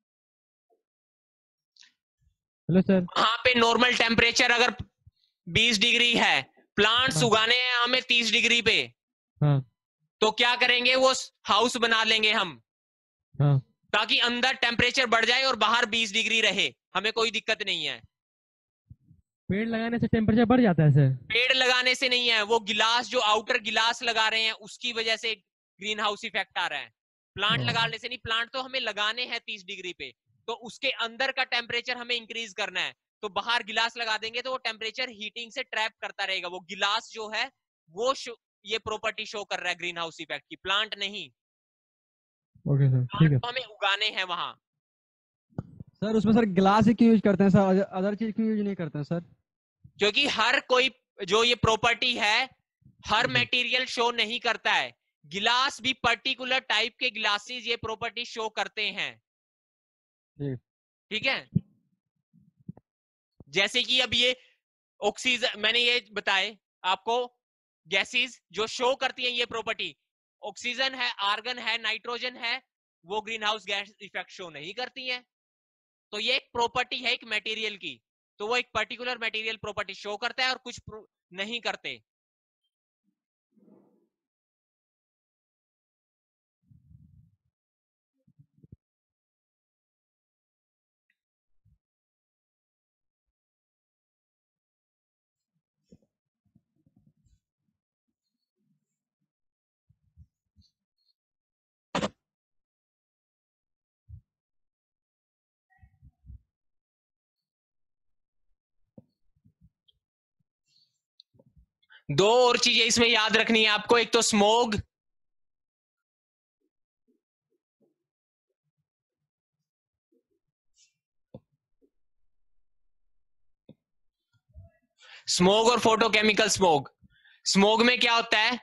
S5: Hello sir.
S1: वहां पे नॉर्मल टेम्परेचर अगर 20 डिग्री है, प्लांट्स
S5: हाँ
S1: उगाने हैं हमें 30 डिग्री पे,
S5: हाँ
S1: तो क्या करेंगे, वो हाउस बना लेंगे हम
S5: हाँ।
S1: ताकि अंदर टेम्परेचर बढ़ जाए और बाहर 20 डिग्री रहे, हमें कोई दिक्कत नहीं है।
S5: पेड़ लगाने से टेम्परेचर बढ़ जाता है सर?
S1: पेड़ लगाने से नहीं है, वो गिलास जो आउटर गिलास लगा रहे हैं उसकी वजह से ग्रीन हाउस इफेक्ट आ रहा है। प्लांट लगाने से नहीं, प्लांट तो हमें लगाने हैं 30 डिग्री पे, तो उसके अंदर का टेम्परेचर हमें इंक्रीज करना है। तो बाहर गिलास लगा देंगे तो वो टेम्परेचर हीटिंग से ट्रैप करता रहेगा। वो गिलास जो है वो ये प्रॉपर्टी शो कर रहा है ग्रीन हाउस इफेक्ट की, प्लांट नहीं।
S5: ओके सर, ठीक
S1: प्लांट
S5: है।
S1: तो हमें उगाने हैं वहां।
S3: सर उसमें सर गिलास ही क्यों यूज करते हैं सर, अदर चीज क्यों यूज नहीं करते हैं सर?
S1: क्योंकि हर कोई जो ये प्रॉपर्टी है हर
S3: जी सर।
S1: मटेरियल शो नहीं करता है। गिलास भी पर्टिकुलर टाइप के ग्लासेस ये प्रॉपर्टी शो करते हैं।
S3: जी।
S1: ठीक है, जैसे कि अब ये ऑक्सीजन, मैंने ये बताए आपको गैसेस जो शो करती हैं ये प्रॉपर्टी। ऑक्सीजन है, आर्गन है, नाइट्रोजन है, वो green house gas effect show नहीं करती हैं। तो ये एक प्रॉपर्टी है एक मटेरियल की, तो वो एक पर्टिकुलर मटेरियल प्रॉपर्टी शो करता है और कुछ नहीं करते। दो और चीजें इसमें याद रखनी है आपको, एक तो स्मोग, स्मोग और फोटोकेमिकल स्मोग। स्मोग में क्या होता है,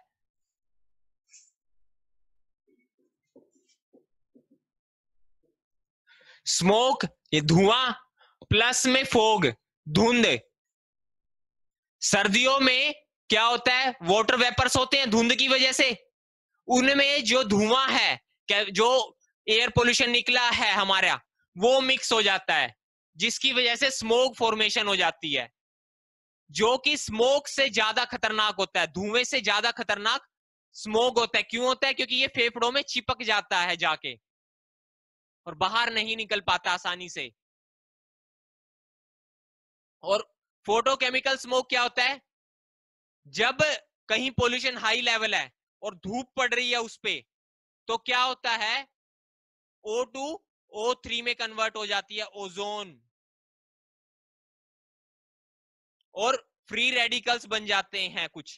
S1: स्मोक ये धुआं, प्लस में फोग, धुंध। सर्दियों में क्या होता है, वाटर वेपर्स होते हैं धुंध की वजह से, उनमें जो धुआं है, जो एयर पोल्यूशन निकला है हमारा, वो मिक्स हो जाता है, जिसकी वजह से स्मोक फॉर्मेशन हो जाती है, जो कि स्मोक से ज्यादा खतरनाक होता है, धुएं से ज्यादा खतरनाक स्मोक होता है। क्यों होता है? क्योंकि ये फेफड़ों में चिपक जाता है जाके और बाहर नहीं निकल पाता आसानी से। और फोटोकेमिकल स्मोक क्या होता है? जब कहीं पोल्यूशन हाई लेवल है और धूप पड़ रही है उस पे, तो क्या होता है, O2 O3 में कन्वर्ट हो जाती है ओजोन, और फ्री रेडिकल्स बन जाते हैं कुछ।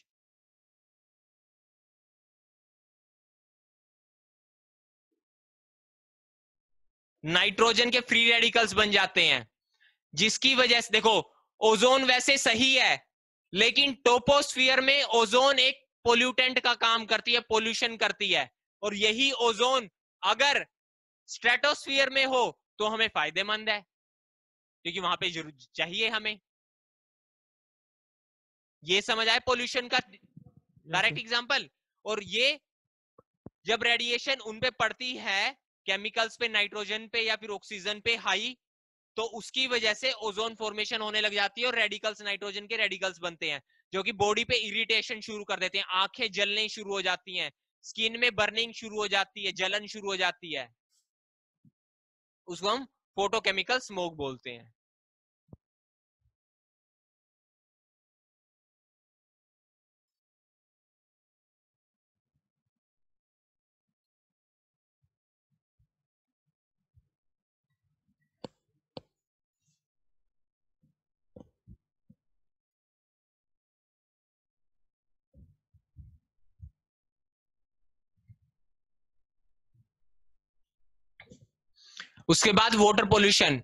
S1: नाइट्रोजन के फ्री रेडिकल्स बन जाते हैं, जिसकी वजह से देखो, ओजोन वैसे सही है, लेकिन टोपोस्फियर में ओजोन एक पोल्यूटेंट का काम करती है, पोल्यूशन करती है। और यही ओजोन अगर स्ट्रेटोस्फियर में हो तो हमें फायदेमंद है, क्योंकि वहां पे जरूर चाहिए हमें। ये समझ आए पोल्यूशन का डायरेक्ट एग्जांपल। और ये जब रेडिएशन उन पे पड़ती है, केमिकल्स पे, नाइट्रोजन पे या फिर ऑक्सीजन पे हाई, तो उसकी वजह से ओजोन फॉर्मेशन होने लग जाती है और रेडिकल्स, नाइट्रोजन के रेडिकल्स बनते हैं, जो कि बॉडी पे इरिटेशन शुरू कर देते हैं, आंखें जलने शुरू हो जाती हैं, स्किन में बर्निंग शुरू हो जाती है, जलन शुरू हो जाती है। उसको हम फोटोकेमिकल स्मोक बोलते हैं। उसके बाद वाटर पोल्यूशन।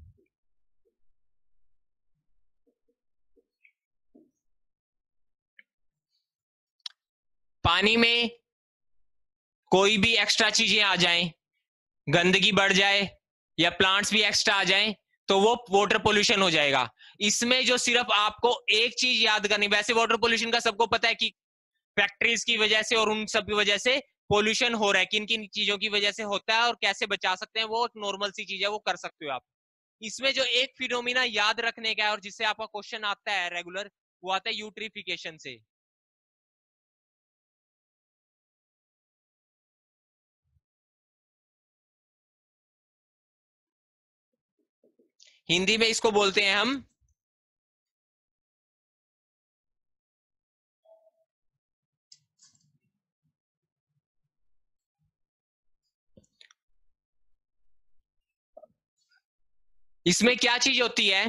S1: पानी में कोई भी एक्स्ट्रा चीजें आ जाएं, गंदगी बढ़ जाए या प्लांट्स भी एक्स्ट्रा आ जाएं, तो वो वाटर पोल्यूशन हो जाएगा। इसमें जो सिर्फ आपको एक चीज याद करनी, वैसे वाटर पोल्यूशन का सबको पता है कि फैक्ट्रीज की वजह से और उन सब की वजह से पोल्यूशन हो रहा है, किन किन चीजों की वजह से होता है और कैसे बचा सकते हैं, वो नॉर्मल सी चीज है, वो कर सकते हो आप। इसमें जो एक फिनोमिना याद रखने का है और जिससे आपका क्वेश्चन आता है रेगुलर, वो आता है यूट्रिफिकेशन से। हिंदी में इसको बोलते हैं हम इसमें क्या चीज होती है,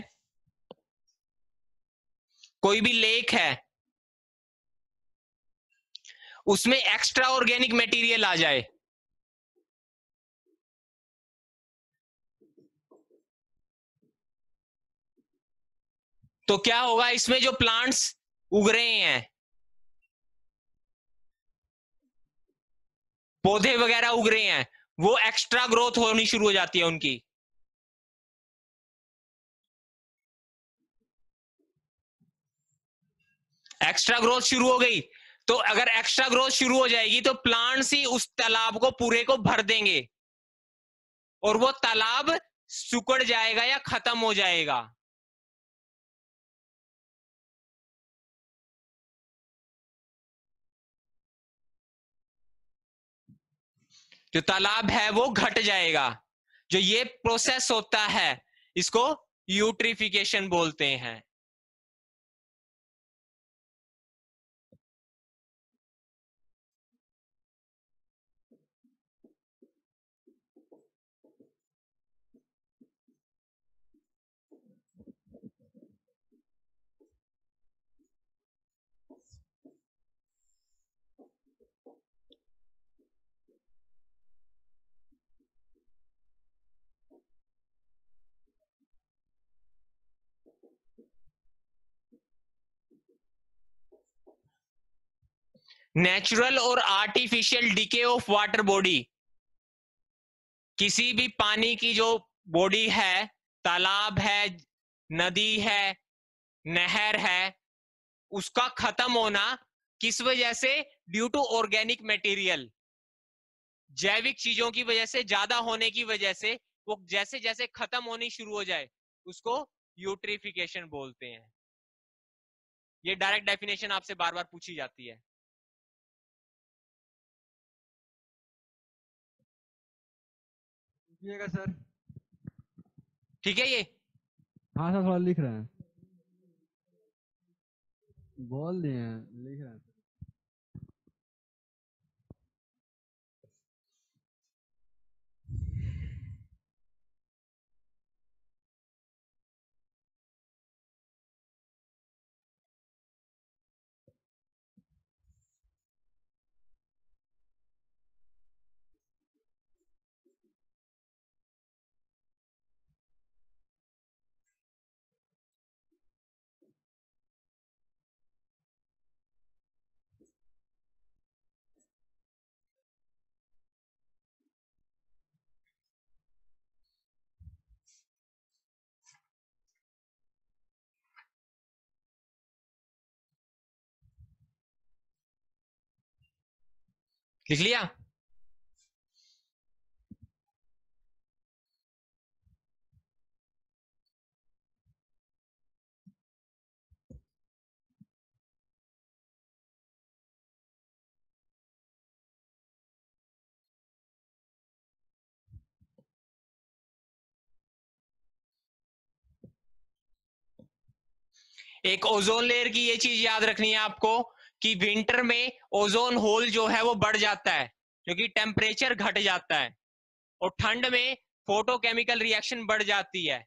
S1: कोई भी लेक है, उसमें एक्स्ट्रा ऑर्गेनिक मटेरियल आ जाए, तो क्या होगा, इसमें जो प्लांट्स उग रहे हैं, पौधे वगैरह उग रहे हैं, वो एक्स्ट्रा ग्रोथ होनी शुरू हो जाती है उनकी। एक्स्ट्रा ग्रोथ शुरू हो गई, तो अगर एक्स्ट्रा ग्रोथ शुरू हो जाएगी तो प्लांट्स ही उस तालाब को पूरे को भर देंगे और वो तालाब सुकड़ जाएगा या खत्म हो जाएगा। जो तालाब है वो घट जाएगा। जो ये प्रोसेस होता है, इसको यूट्रिफिकेशन बोलते हैं। नेचुरल और artificial decay of water body. किसी भी पानी की जो बॉडी है, तालाब है, नदी है, नहर है, उसका खत्म होना किस वजह से? ड्यू टू ऑर्गेनिक मटेरियल, जैविक चीजों की वजह से, ज्यादा होने की वजह से वो जैसे जैसे खत्म होनी शुरू हो जाए उसको यूट्रिफिकेशन बोलते हैं। ये डायरेक्ट डेफिनेशन आपसे बार बार पूछी जाती है।
S3: लिखिएगा सर।
S1: ठीक है ये?
S3: हाँ सर, थोड़ा लिख रहे हैं, बोल दिए हैं, लिख रहे हैं।
S1: लिख लिया? एक ओजोन लेयर की ये चीज याद रखनी है आपको कि विंटर में ओजोन होल जो है वो बढ़ जाता है क्योंकि टेम्परेचर घट जाता है, और ठंड में फोटोकेमिकल रिएक्शन बढ़ जाती है।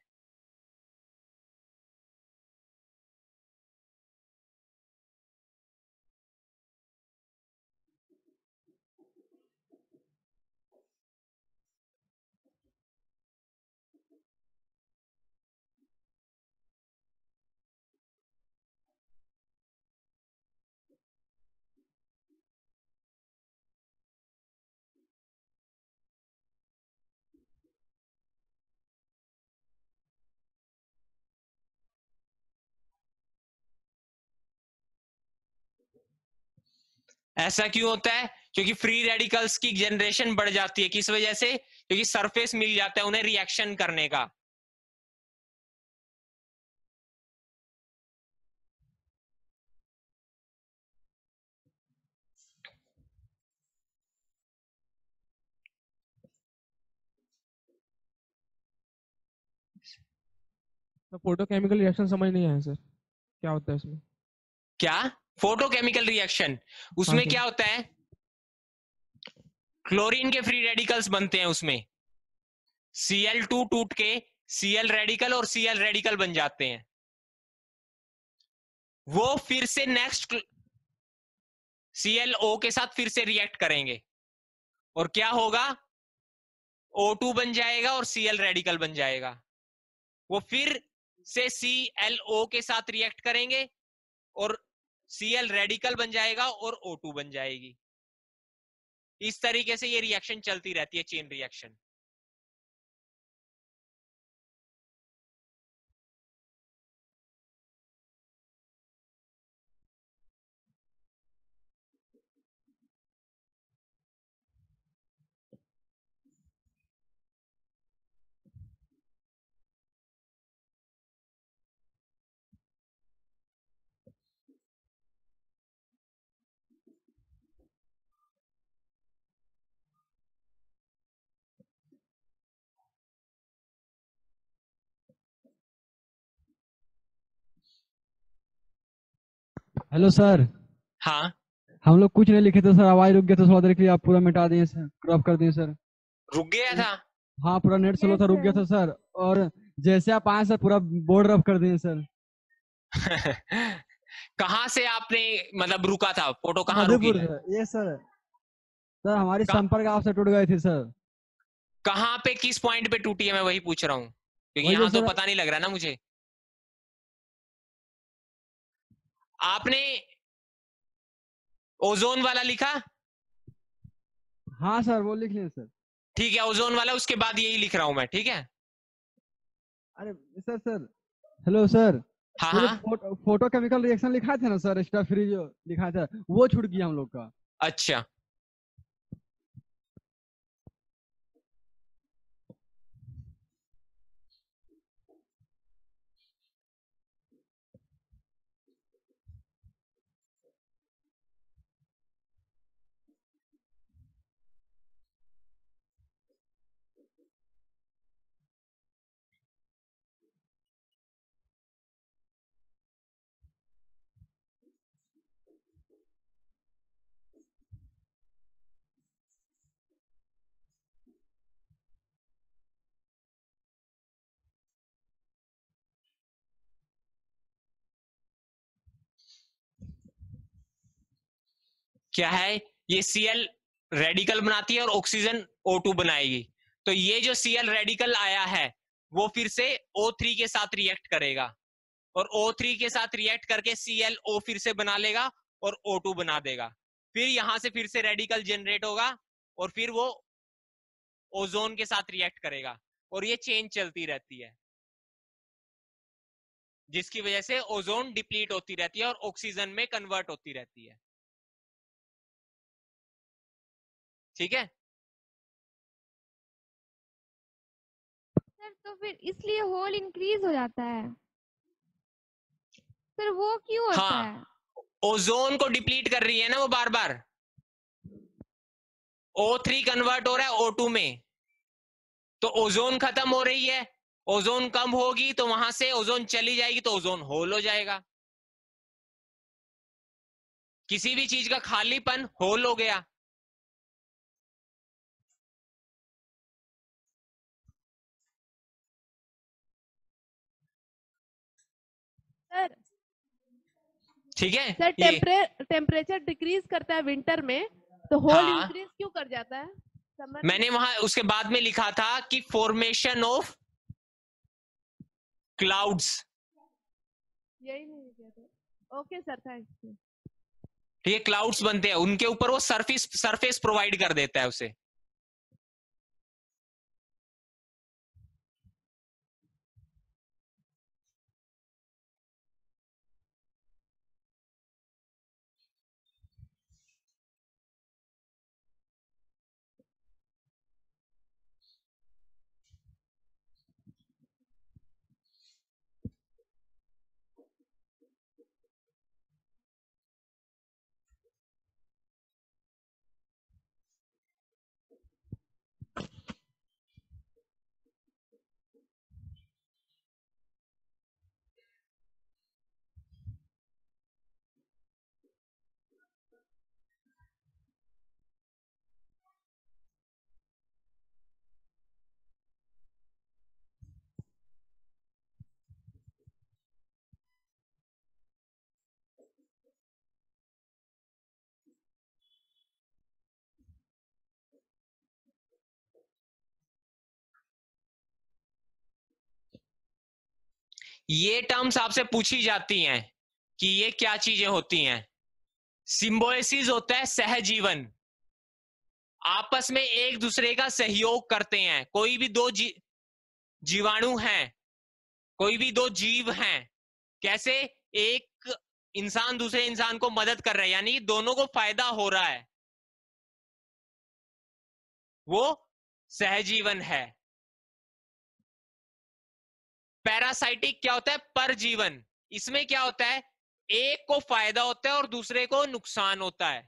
S1: ऐसा क्यों होता है? क्योंकि फ्री रेडिकल्स की जनरेशन बढ़ जाती है। किस वजह से? क्योंकि सरफेस मिल जाता है उन्हें रिएक्शन करने का।
S4: तो फोटोकेमिकल रिएक्शन समझ नहीं आया सर, क्या होता है इसमें?
S1: क्या फोटोकेमिकल रिएक्शन?
S4: हाँ
S1: उसमें
S4: सर।
S1: क्या होता है? क्लोरीन के फ्री रेडिकल्स बनते हैं उसमें, Cl2 टूट के Cl रेडिकल और Cl रेडिकल बन जाते हैं। वो फिर से नेक्स्ट ClO के साथ फिर से रिएक्ट करेंगे और क्या होगा? O2 बन जाएगा और Cl रेडिकल बन जाएगा। वो फिर से ClO के साथ रिएक्ट करेंगे और Cl रेडिकल बन जाएगा और O2 बन जाएगी। इस तरीके से ये रिएक्शन चलती रहती है, चेन रिएक्शन।
S3: Hello sir.
S1: हाँ,
S3: हम लोग कुछ नहीं लिखे थे सर, आवाज रुक गया तो थोड़ा देर के लिए आप पूरा मिटा दिए सर, क्रॉप कर दिए सर।
S1: रुक गया था।
S3: हाँ, पूरा नेट स्लो था, रुक गया था सर, और जैसे आप आए सर पूरा बोर्ड रफ कर दिए सर।
S1: कहां से आपने मतलब रुका था? फोटो कहाँ रुकी
S3: मधुपुर
S1: है?
S3: सर, ये सर। सर हमारी
S1: कहाँ
S3: संपर्क आपसे टूट गई थी सर।
S1: कहाँ पे, किस पॉइंट पे टूटी है, मैं वही पूछ रहा हूँ क्योंकि
S3: वही जो
S1: यहाँ तो
S3: सर।
S1: पता नहीं लग रहा ना मुझे। आपने ओजोन वाला लिखा?
S3: हाँ सर, वो लिख लिए सर।
S1: ठीक है, ओजोन वाला, उसके बाद यही लिख रहा हूं मैं। ठीक है,
S3: अरे सर सर, हेलो सर,
S1: हाँ
S3: वो जो
S1: हाँ,
S3: फोटो केमिकल रिएक्शन लिखा था ना सर, स्टेप फ्री जो लिखा था, वो छूट गया हम लोग का।
S1: अच्छा। क्या है, ये Cl रेडिकल बनाती है और ऑक्सीजन O2 बनाएगी। तो ये जो Cl रेडिकल आया है वो फिर से O3 के साथ रिएक्ट करेगा और O3 के साथ रिएक्ट करके ClO फिर से बना लेगा और O2 बना देगा। फिर यहां से फिर से रेडिकल जनरेट होगा और फिर वो ओजोन के साथ रिएक्ट करेगा और ये चेन चलती रहती है, जिसकी वजह से ओजोन डिप्लीट होती रहती है और ऑक्सीजन में कन्वर्ट होती रहती है। ठीक है।
S6: सर तो फिर इसलिए होल इंक्रीज हो जाता है सर, वो क्यों होता
S1: हाँ,
S6: है?
S1: ओजोन को डिप्लीट कर रही है ना वो बार बार। O3 कन्वर्ट हो रहा है O2 में, तो ओजोन खत्म हो रही है, ओजोन कम होगी तो वहां से ओजोन चली जाएगी तो ओजोन होल हो जाएगा। किसी भी चीज का खालीपन होल हो गया।
S6: सर
S1: ठीक है।
S6: सर
S1: ये
S6: टेम्परेचर डिक्रीज करता है विंटर में, तो होल
S1: हाँ,
S6: इंक्रीज क्यों कर जाता है समर में?
S1: मैंने वहां उसके बाद में लिखा था कि फॉर्मेशन ऑफ क्लाउड्स।
S6: यही नहीं लिखे थे। Okay sir, thanks.
S1: ठीक है, क्लाउड्स बनते हैं, उनके ऊपर वो सरफेस सरफेस प्रोवाइड कर देता है उसे। ये टर्म्स आपसे पूछी जाती हैं कि ये क्या चीजें होती हैं। सिंबोसिस होता है सहजीवन, आपस में एक दूसरे का सहयोग करते हैं। कोई भी दो जीवाणु हैं, कोई भी दो जीव हैं, कैसे एक इंसान दूसरे इंसान को मदद कर रहा है, यानी दोनों को फायदा हो रहा है, वो सहजीवन है। पैरासाइटिक क्या होता है? परजीवन। इसमें क्या होता है? एक को फायदा होता है और दूसरे को नुकसान होता है।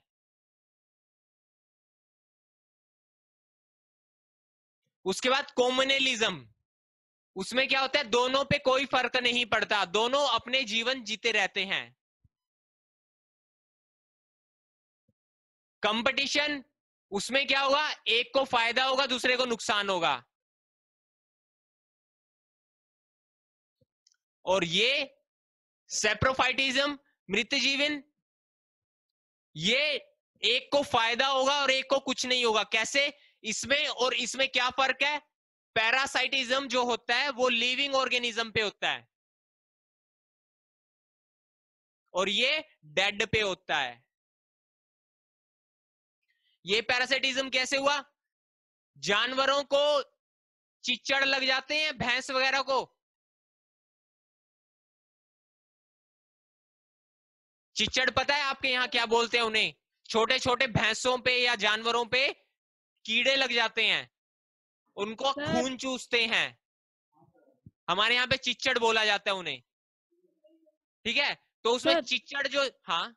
S1: उसके बाद कॉम्युनलिज्म, उसमें क्या होता है? दोनों पे कोई फर्क नहीं पड़ता, दोनों अपने जीवन जीते रहते हैं। कंपटीशन, उसमें क्या होगा? एक को फायदा होगा, दूसरे को नुकसान होगा। और ये सेप्रोफाइटिज्म, मृतजीवन, ये एक को फायदा होगा और एक को कुछ नहीं होगा। कैसे? इसमें और इसमें क्या फर्क है? पैरासाइटिज्म जो होता है वो लिविंग ऑर्गेनिज्म पे होता है और ये डेड पे होता है। ये पैरासाइटिज्म कैसे हुआ? जानवरों को चिच्चड़ लग जाते हैं, भैंस वगैरह को, चिच्चड़ पता है आपके यहाँ क्या बोलते हैं उन्हें? छोटे छोटे भैंसों पे या जानवरों पे कीड़े लग जाते हैं, उनको खून चूसते हैं, हमारे यहाँ पे चिच्चड़ बोला जाता है उन्हें। ठीक है, तो उसमें चिच्चड़ जो, हाँ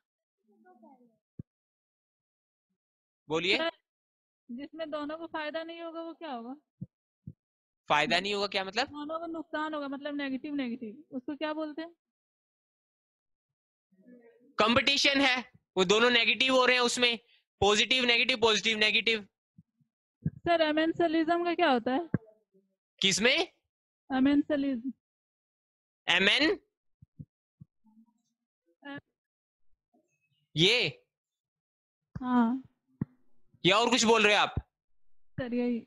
S1: बोलिए।
S7: जिसमें दोनों को फायदा नहीं होगा वो क्या होगा?
S1: फायदा नहीं होगा क्या मतलब?
S7: दोनों को नुकसान होगा, मतलब नेगेटिव नेगेटिव, उसको क्या बोलते हैं?
S1: कंपटीशन है, वो दोनों नेगेटिव हो रहे हैं उसमें, positive negative positive negative.
S7: Sir amensalism का क्या होता है?
S1: किसमें?
S7: एमेंसलिज्म।
S1: एमएन ये,
S7: हाँ
S1: या और कुछ बोल रहे हैं आप?
S7: सर यही,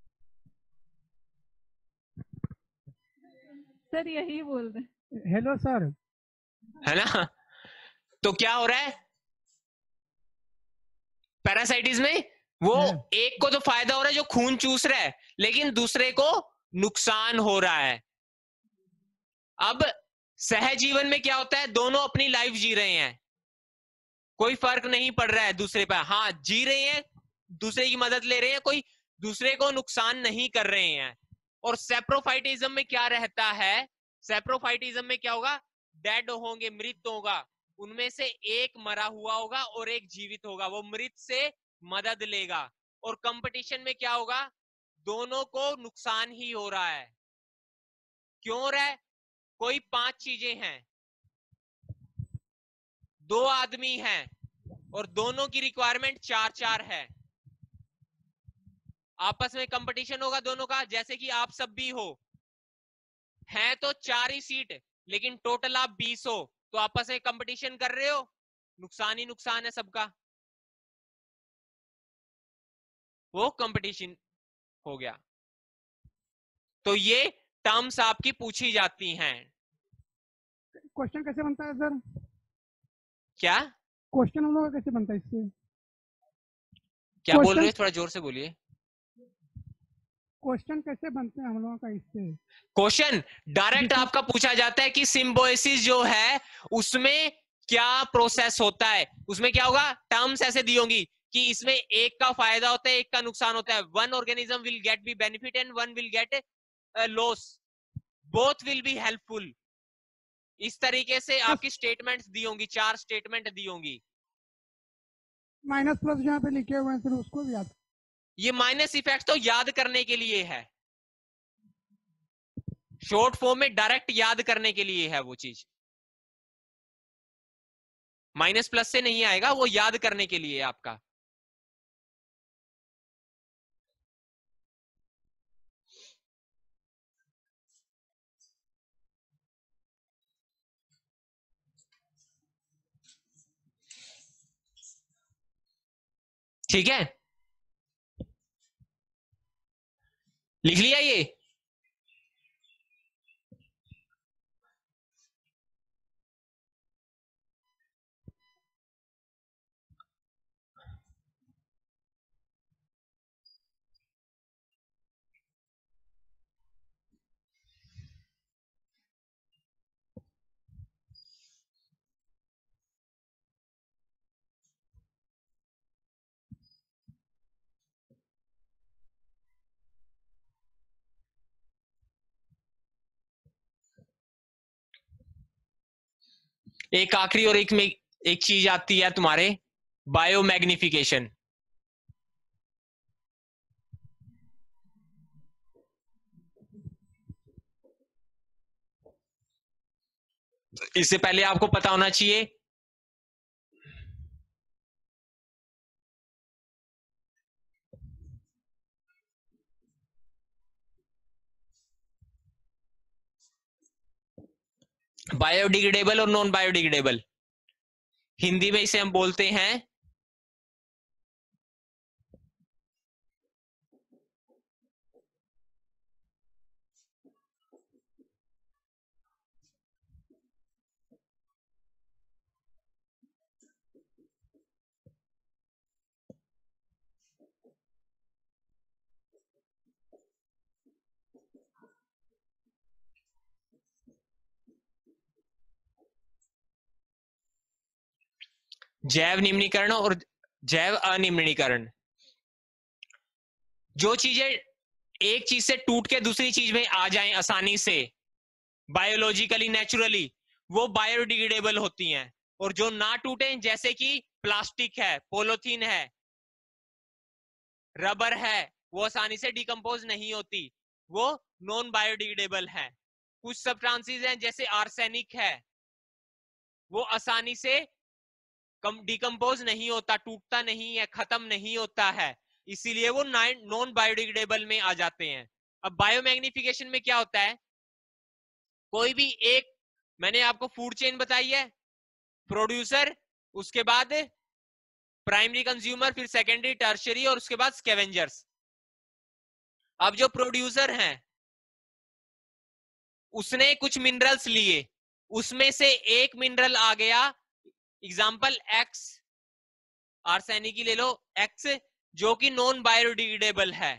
S7: सर यही बोल रहे हैं।
S2: Hello sir.
S1: है ना? तो क्या हो रहा है पैरासाइटिस में? वो एक को तो फायदा हो रहा है जो खून चूस रहा है, लेकिन दूसरे को नुकसान हो रहा है। अब सहजीवन में क्या होता है, दोनों अपनी लाइफ जी रहे हैं, कोई फर्क नहीं पड़ रहा है दूसरे पर, हाँ जी रहे हैं, दूसरे की मदद ले रहे हैं, कोई दूसरे को नुकसान नहीं कर रहे हैं। और सेप्रोफाइटिज्म में क्या रहता है, सेप्रोफाइटिज्म में क्या होगा, डेड होंगे, मृत होगा, उनमें से एक मरा हुआ होगा और एक जीवित होगा, वो मृत से मदद लेगा। और कंपटीशन में क्या होगा, दोनों को नुकसान ही हो रहा है। क्यों हो रहा है? कोई 5 चीजें हैं, 2 आदमी हैं और दोनों की रिक्वायरमेंट 4-4 है, आपस में कंपटीशन होगा दोनों का। जैसे कि आप सब भी हो, हैं तो 4 ही सीट, लेकिन टोटल आप 20 हो, तो आपस में कंपटीशन कर रहे हो, नुकसान ही नुकसान है सबका, वो कंपटीशन हो गया। तो ये टर्म्स आपकी पूछी जाती हैं।
S2: क्वेश्चन कैसे बनता है सर?
S1: क्या
S2: क्वेश्चन हम लोग का कैसे बनता है इससे?
S1: क्या बोल रहे हो, थोड़ा जोर से बोलिए।
S2: क्वेश्चन कैसे बनते हैं हम लोगों का इससे?
S1: क्वेश्चन डायरेक्ट आपका पूछा जाता है कि सिम्बोसिस जो है उसमें क्या प्रोसेस होता है, उसमें क्या होगा, टर्म्स ऐसे दी होंगी कि इसमें एक का फायदा होता है, एक का नुकसान होता है, one organism will get be benefit and one will get loss, both will be helpful. इस तरीके से आपकी स्टेटमेंट्स दी होंगी, 4 स्टेटमेंट दी होंगी।
S2: माइनस प्लस जहाँ पे लिखे हुए हैं फिर उसको भी याद।
S1: ये माइनस इफेक्ट तो याद करने के लिए है, शॉर्ट फॉर्म में डायरेक्ट याद करने के लिए है वो चीज, माइनस प्लस से नहीं आएगा, वो याद करने के लिए आपका। ठीक है, लिख लिया ये? एक आखिरी और एक में एक चीज आती है तुम्हारे, बायोमैग्निफिकेशन। इससे पहले आपको पता होना चाहिए बायोडिग्रेडेबल और नॉन बायोडिग्रेडेबल, हिंदी में इसे हम बोलते हैं जैव निम्नीकरण और जैव अनिम्नीकरण। जो चीजें एक चीज से टूट के दूसरी चीज में आ जाएं आसानी से बायोलॉजिकली नेचुरली, वो बायोडिग्रेडेबल होती हैं। और जो ना टूटे, जैसे कि प्लास्टिक है, पॉलीथीन है, रबर है, वो आसानी से डिकम्पोज नहीं होती, वो नॉन बायोडिग्रेडेबल है। कुछ सब्सटेंसेस हैं जैसे आर्सेनिक है, वो आसानी से डिकम्पोज नहीं होता, टूटता नहीं है, खत्म नहीं होता है, इसीलिए वो नॉन बायोडिग्रेडेबल में आ जाते हैं। अब बायोमैग्निफिकेशन में क्या होता है, कोई भी एक, मैंने आपको फूड चेन बताई है, प्रोड्यूसर, उसके बाद प्राइमरी कंज्यूमर, फिर सेकेंडरी, टर्शियरी और उसके बाद स्कैवेंजर्स। अब जो प्रोड्यूसर हैं उसने कुछ मिनरल्स लिए, उसमें से एक मिनरल आ गया, एग्जांपल एक्स, आर्सेनिक ही ले लो, एक्स, जो कि नॉन बायोडिग्रेडेबल है,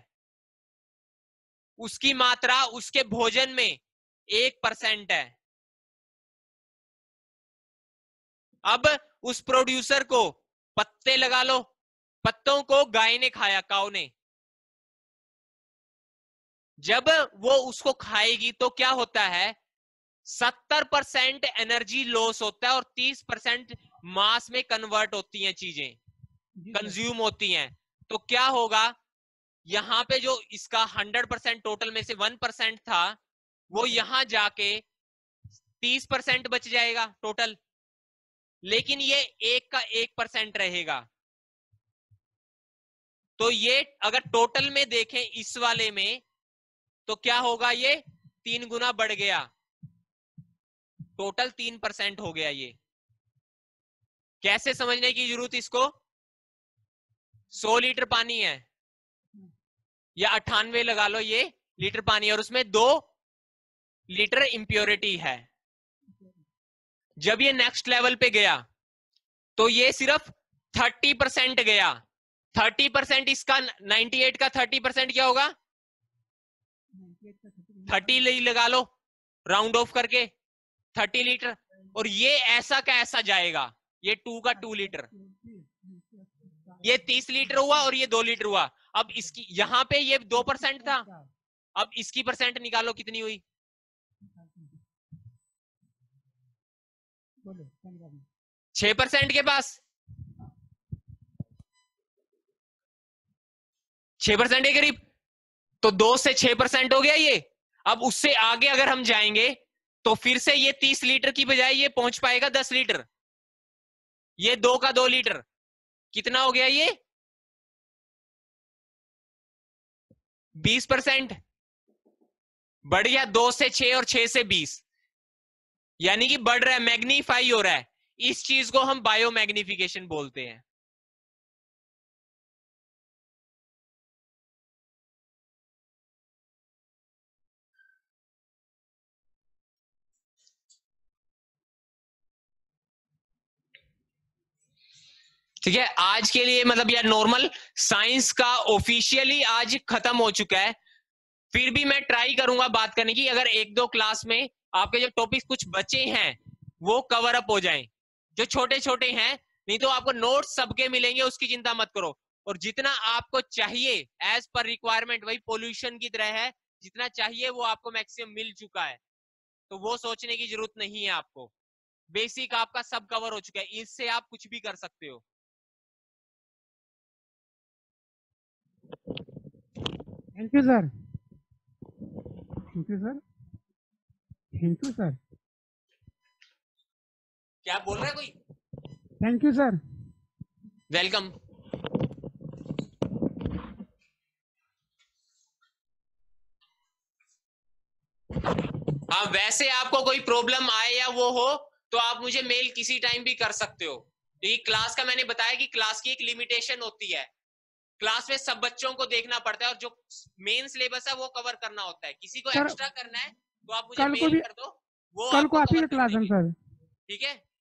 S1: उसकी मात्रा उसके भोजन में 1% है। अब उस प्रोड्यूसर को पत्ते लगा लो, पत्तों को गाय ने खाया, काऊ ने, जब वो उसको खाएगी तो क्या होता है, 70% एनर्जी लॉस होता है और 30% मास में कन्वर्ट होती हैं चीजें, कंज्यूम होती हैं। तो क्या होगा, यहां पे जो इसका 100% टोटल में से 1% था, वो यहां जाके 30% बच जाएगा टोटल, लेकिन ये 1 का 1% रहेगा। तो ये अगर टोटल में देखें इस वाले में, तो क्या होगा, ये 3 गुना बढ़ गया, टोटल 3% हो गया। ये कैसे समझने की जरूरत इसको, 100 लीटर पानी है या 98 लगा लो ये लीटर पानी, और उसमें 2 लीटर इंप्योरिटी है। जब ये नेक्स्ट लेवल पे गया तो ये सिर्फ 30% गया। 30% इसका 98 का 30% क्या होगा, 30 लगा लो राउंड ऑफ करके, 30 लीटर। और ये ऐसा का ऐसा जाएगा, ये 2 का 2 लीटर, ये 30 लीटर हुआ और ये 2 लीटर हुआ। अब इसकी यहां पे ये 2% था, अब इसकी परसेंट निकालो कितनी हुई, 6% के पास, 6% के करीब। तो 2 से 6% हो गया ये। अब उससे आगे अगर हम जाएंगे तो फिर से ये 30 लीटर की बजाय ये पहुंच पाएगा 10 लीटर, ये 2 का 2 लीटर, कितना हो गया ये 20% बढ़ गया, 2 से 6 और 6 से 20, यानी कि बढ़ रहा है, मैग्नीफाई हो रहा है। इस चीज को हम बायो मैग्निफिकेशन बोलते हैं। ठीक है, आज के लिए मतलब यार नॉर्मल साइंस का ऑफिशियली आज खत्म हो चुका है। फिर भी मैं ट्राई करूंगा बात करने की, अगर 1-2 क्लास में आपके जो टॉपिक्स कुछ बचे हैं वो कवर अप हो जाएं, जो छोटे छोटे हैं। नहीं तो आपको नोट्स सबके मिलेंगे, उसकी चिंता मत करो। और जितना आपको चाहिए एज पर रिक्वायरमेंट, वही पोल्यूशन की तरह है, जितना चाहिए वो आपको मैक्सिमम मिल चुका है, तो वो सोचने की जरूरत नहीं है आपको। बेसिक आपका सब कवर हो चुका है, इससे आप कुछ भी कर सकते हो।
S2: Thank you sir, thank you sir, thank you sir,
S1: क्या बोल रहा है कोई?
S2: Thank you sir.
S1: वेलकम। हाँ, वैसे आपको कोई प्रॉब्लम आए या वो हो तो आप मुझे मेल किसी टाइम भी कर सकते हो, क्योंकि क्लास का मैंने बताया कि क्लास की एक लिमिटेशन होती है, क्लास में सब बच्चों को देखना पड़ता है और जो मेन सिलेबस है वो कवर करना होता है। किसी को
S2: सर,
S1: एक्स्ट्रा करना है तो आप मुझे
S2: कल को
S1: मेल
S2: भी
S1: कर दो, वो
S2: कल को
S1: आपको
S2: आप ही
S1: कवर
S2: का
S1: कर
S2: क्लास है
S1: देंगे।
S2: सर।
S1: ठीक है,